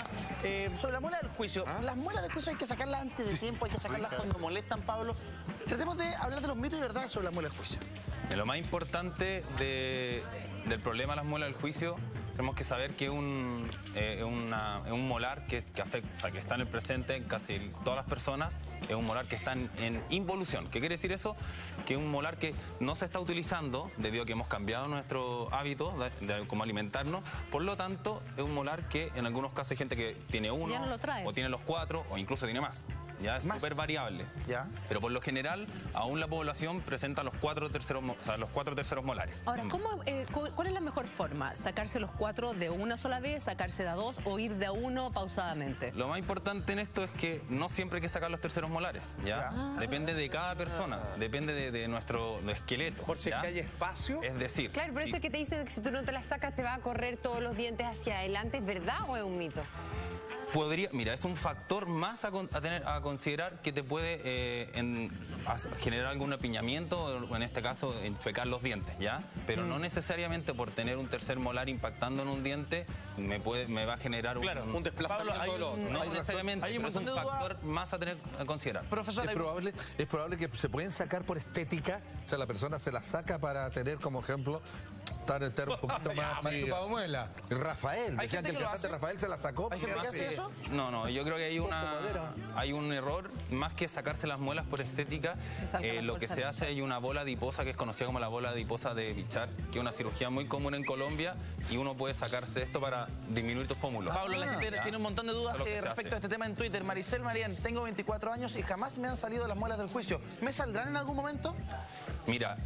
Sobre la muela del juicio. Las muelas del juicio hay que sacarlas antes de tiempo, hay que sacarlas cuando molestan, Pablo. Tratemos de hablar de los mitos y verdades sobre la muela del juicio. Lo más importante del problema de las muelas del juicio, tenemos que saber que es un molar que afecta, que está en el presente en casi todas las personas, es un molar que está en involución. ¿Qué quiere decir eso? Que es un molar que no se está utilizando debido a que hemos cambiado nuestro hábito de cómo alimentarnos. Por lo tanto, es un molar que en algunos casos hay gente que tiene uno, ya no lo trae, o tiene los 4, o incluso tiene más. Ya es súper variable. Ya. Pero por lo general, aún la población presenta los 4 terceros molares. Ahora, ¿cuál es la mejor forma? ¿Sacarse los 4 de una sola vez, sacarse de a 2 o ir de a 1 pausadamente? Lo más importante en esto es que no siempre hay que sacar los terceros molares, ¿ya? Depende de cada persona, depende de nuestro esqueleto. Por si hay espacio. Es decir... Claro, pero eso que te dicen que si tú no te las sacas te va a correr todos los dientes hacia adelante, ¿es verdad o es un mito? Mira, es un factor más a considerar que te puede generar algún apiñamiento, o en este caso, infecar los dientes, ¿ya? Pero no necesariamente por tener un tercer molar impactando en un diente me va a generar un desplazamiento. No necesariamente, pero es un factor más a tener a considerar. Profesor, es probable que se pueden sacar por estética, o sea, la persona se la saca para tener como ejemplo estar un poquito más chupado muela. Rafael, decían que el cantante Rafael se la sacó. ¿Hay gente que hace eso? No, yo creo que hay un error, más que sacarse las muelas por estética, lo que se hace hay una bola adiposa que es conocida como la bola adiposa de Bichar, que es una cirugía muy común en Colombia y uno puede sacarse esto para disminuir tus pómulos. Pablo, la gente tiene un montón de dudas respecto a este tema en Twitter. Maricel Marián, tengo 24 años y jamás me han salido las muelas del juicio. ¿Me saldrán en algún momento? Mira,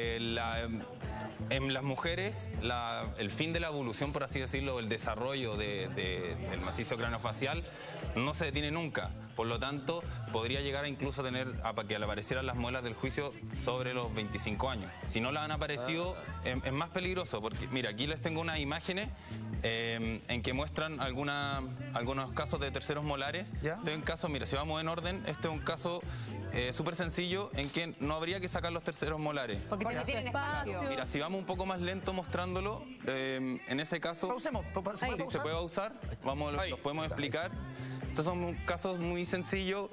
en las mujeres, el fin de la evolución, por así decirlo, el desarrollo del macizo craneofacial no se detiene nunca. Por lo tanto, podría llegar a incluso para que le aparecieran las muelas del juicio sobre los 25 años. Si no las han aparecido, es más peligroso, porque mira, aquí les tengo unas imágenes en que muestran algunos casos de terceros molares. Este es un caso, mira, si vamos en orden, este es un caso súper sencillo en que no habría que sacar los terceros molares. Porque tienen espacio. Mira, si vamos un poco más lento mostrándolo, en ese caso... Pausemos. ¿Se puede pausar? Los podemos explicar. Estos son casos muy sencillos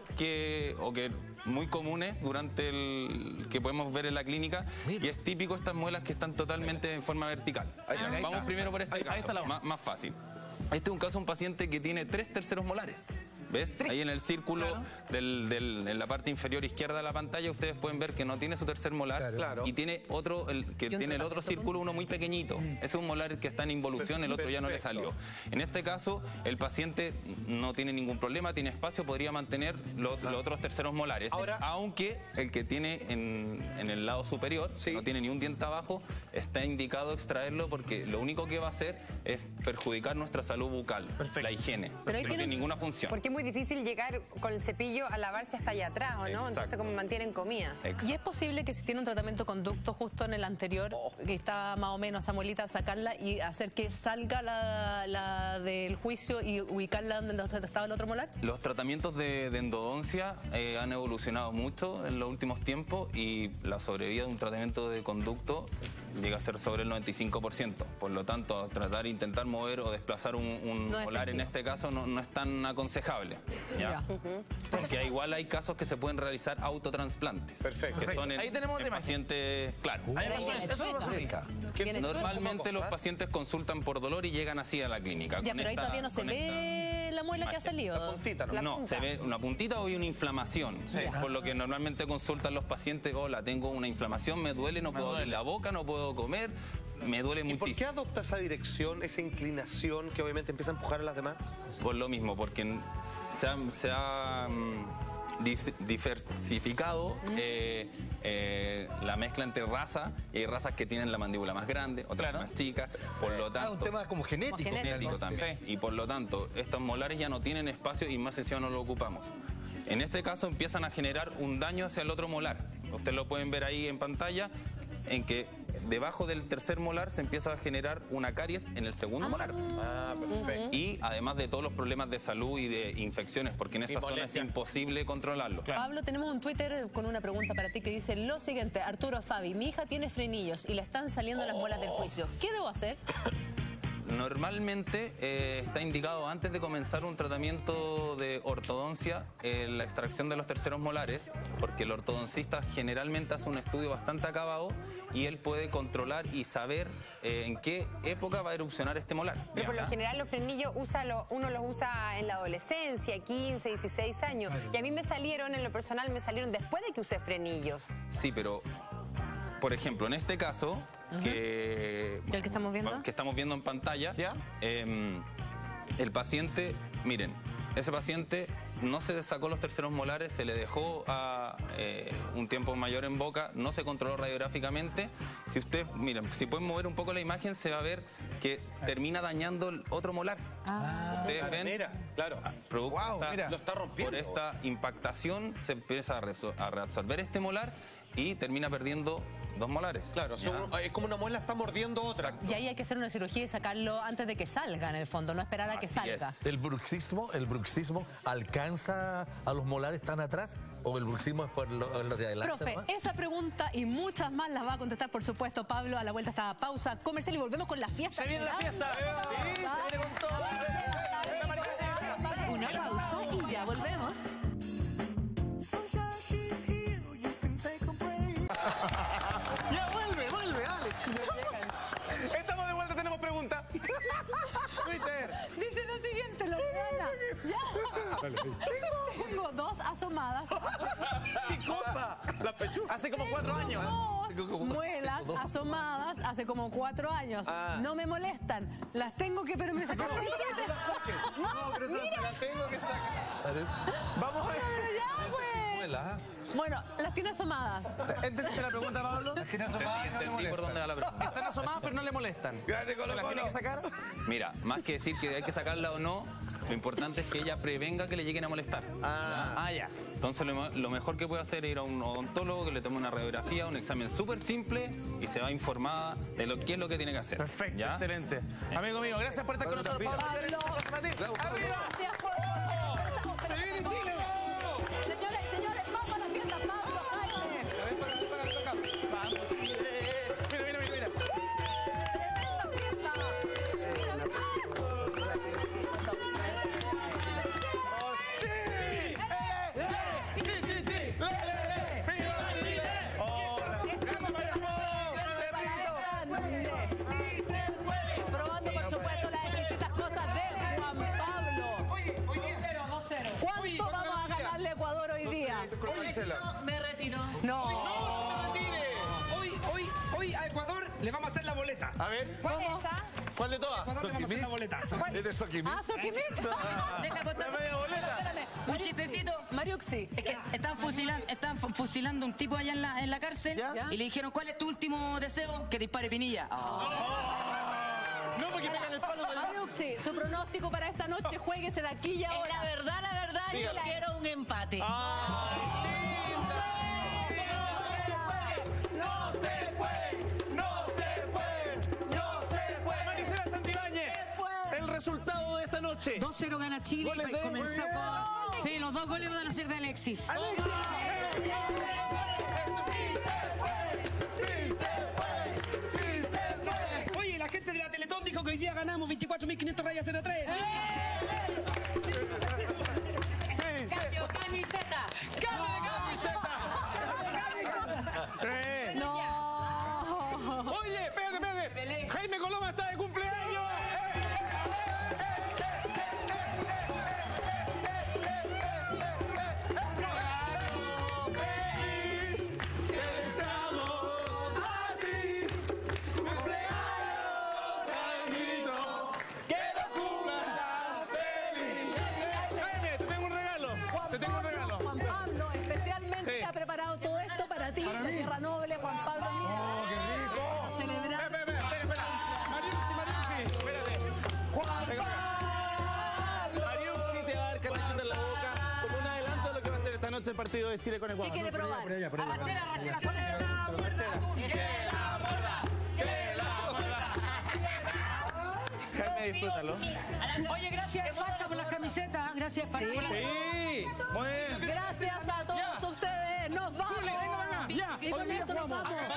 muy comunes que podemos ver en la clínica. Y es típico estas muelas que están totalmente en forma vertical. Vamos primero por este caso. Ahí está más fácil. Este es un caso de un paciente que tiene 3 terceros molares. ¿Ves? Ahí en el círculo, en la parte inferior izquierda de la pantalla, ustedes pueden ver que no tiene su tercer molar y tiene tiene el otro círculo, uno muy pequeñito. Es un molar que está en involución, el otro ya no le salió. En este caso, el paciente no tiene ningún problema, tiene espacio, podría mantener los otros terceros molares. Aunque el que tiene en el lado superior, no tiene ni un diente abajo, está indicado extraerlo porque lo único que va a hacer es perjudicar nuestra salud bucal, la higiene, que no tiene ninguna función. Porque es muy difícil llegar con el cepillo a lavarse hasta allá atrás, ¿o no? Exacto. Entonces, como mantienen comida. Y es posible que si tiene un tratamiento de conducto justo en el anterior, que está más o menos esa muelita, sacarla y hacer que salga la del juicio y ubicarla donde estaba el otro molar. Los tratamientos de endodoncia han evolucionado mucho en los últimos tiempos y la sobrevida de un tratamiento de conducto llega a ser sobre el 95%. Por lo tanto, intentar mover o desplazar un molar en este caso no es tan aconsejable. ¿Ya? Porque igual hay casos que se pueden realizar autotransplantes. Perfecto. Que son Ahí tenemos en pacientes, claro. Normalmente los pacientes consultan por dolor y llegan así a la clínica. Ya, pero ahí todavía no se ve la muela que ha salido. La puntita, No, se ve una puntita o hay una inflamación. Por lo que normalmente consultan los pacientes, hola, tengo una inflamación, me duele, no puedo abrir la boca, no puedo comer, me duele muchísimo. ¿Y por qué adopta esa dirección, esa inclinación que obviamente empieza a empujar a las demás? Por lo mismo, porque se ha diversificado la mezcla entre razas, y hay razas que tienen la mandíbula más grande, otras más chicas, por lo tanto... un tema como genético. También. Y por lo tanto, estos molares ya no tienen espacio y más encima no lo ocupamos. En este caso empiezan a generar un daño hacia el otro molar. Ustedes lo pueden ver ahí en pantalla, en que debajo del tercer molar se empieza a generar una caries en el segundo molar. Perfecto. Y además de todos los problemas de salud y de infecciones, porque en esa zona es imposible controlarlo. Pablo, tenemos un Twitter con una pregunta para ti que dice lo siguiente: Arturo Fabi, mi hija tiene frenillos y le están saliendo las muelas del juicio. ¿Qué debo hacer? Normalmente está indicado antes de comenzar un tratamiento de ortodoncia la extracción de los terceros molares, porque el ortodoncista generalmente hace un estudio bastante acabado y él puede controlar y saber en qué época va a erupcionar este molar. Pero por lo general los frenillos uno los usa en la adolescencia, 15, 16 años. Y a mí me salieron, en lo personal, me salieron después de que usé frenillos. Sí, pero por ejemplo, en este caso, ¿El que estamos viendo? Que estamos viendo en pantalla, el paciente, miren, ese paciente no se sacó los terceros molares, se le dejó un tiempo mayor en boca, no se controló radiográficamente. Si ustedes, miren, si pueden mover un poco la imagen, se va a ver que termina dañando el otro molar. Ustedes ven, mira, claro. Lo está rompiendo. Por esta impactación se empieza a reabsorber este molar y termina perdiendo 2 molares. Claro, es como una muela está mordiendo otra. Y ahí hay que hacer una cirugía y sacarlo antes de que salga, en el fondo, no esperar a que salga. ¿El bruxismo alcanza a los molares tan atrás? ¿O el bruxismo es por los de adelante? Profe, ¿no? esa pregunta y muchas más las va a contestar, por supuesto, Pablo. A la vuelta está pausa comercial y volvemos con la fiesta. ¡Se viene la fiesta! ¡Sí, se viene con todo! Una pausa y ya volvemos. ¡Ya vuelve, Alex! Estamos de vuelta, tenemos preguntas. Twitter. Dice lo siguiente, lo gana. Ya. Tengo 2 asomadas. ¿Qué cosa? La pechuga. Hace como 4 años. 2 muelas asomadas hace como 4 años. No me molestan. Las tengo que, pero me sacan. No, pero se las tengo que sacar. Vamos a ver. Ya, pues. Bueno, las tiene asomadas. ¿Entendiste la pregunta, Pablo? Las tiene asomadas y no le Entendí por dónde va la pregunta. Están asomadas, pero no le molestan. ¿Se las tiene que sacar? Mira, más que decir que hay que sacarla o no, lo importante es que ella prevenga que le lleguen a molestar. Ya. Entonces lo mejor que puede hacer es ir a un odontólogo que le tome una radiografía, un examen súper simple y se va informada de qué es lo que tiene que hacer. Perfecto, ¿ya? excelente. Amigo mío, gracias por estar con nosotros, Pablo. Gracias por... ¡Se viene Chile! Señores, vamos a la fiesta, Pablo, Jaime. Mira. Probando, por supuesto, las exquisitas cosas de Juan Pablo. Hoy 2-0. ¿Cuánto vamos a ganarle a Ecuador hoy día? Me retiro. No. Hoy a Ecuador le vamos a hacer la boleta. A ver. ¿Cuál es? ¿Cuál de todas? A Ecuador le vamos a hacer la boleta. ¿Es de Soquimich? Ah, Soquimich. Deja contar. Espérame. Un chistecito. Mariuxi. Es que están fusilando a un tipo allá en la cárcel y le dijeron, ¿cuál es tu último deseo? Que dispare Pinilla. No, porque pegan el palo del... Mariuxi, su pronóstico para esta noche, juéguesela aquí y ahora. La verdad, yo quiero un empate. Marisela Santibáñez, el resultado de esta noche. 2-0 gana Chile. Comenzó con... Sí, los 2 goles van a ser de Alexis. Oye, la gente de la Teletón dijo que hoy día ganamos 24.500 rayas 03. ¡Cambio camiseta! ¡Cambio de camiseta! No. Oye, espérate. Jaime Coloma está de cumpleaños. Juan Pablo, especialmente ha preparado todo esto para ti, de Tierra Noble, Juan Pablo. ¡Oh, qué rico! A celebrar. Espera. Mariuxi, espérate. Mariuxi te va a dar carnecita en la boca como un adelanto de lo que va a ser esta noche el partido de Chile con Ecuador. ¿Qué quiere probar? Arrachera. Jaime, disfrútalo. Oye, gracias, Farca, por las camisetas. Gracias, Farca. Sí, muy bien. Gracias a todos ustedes. Nos vamos. Venga, Y con esto nos vamos.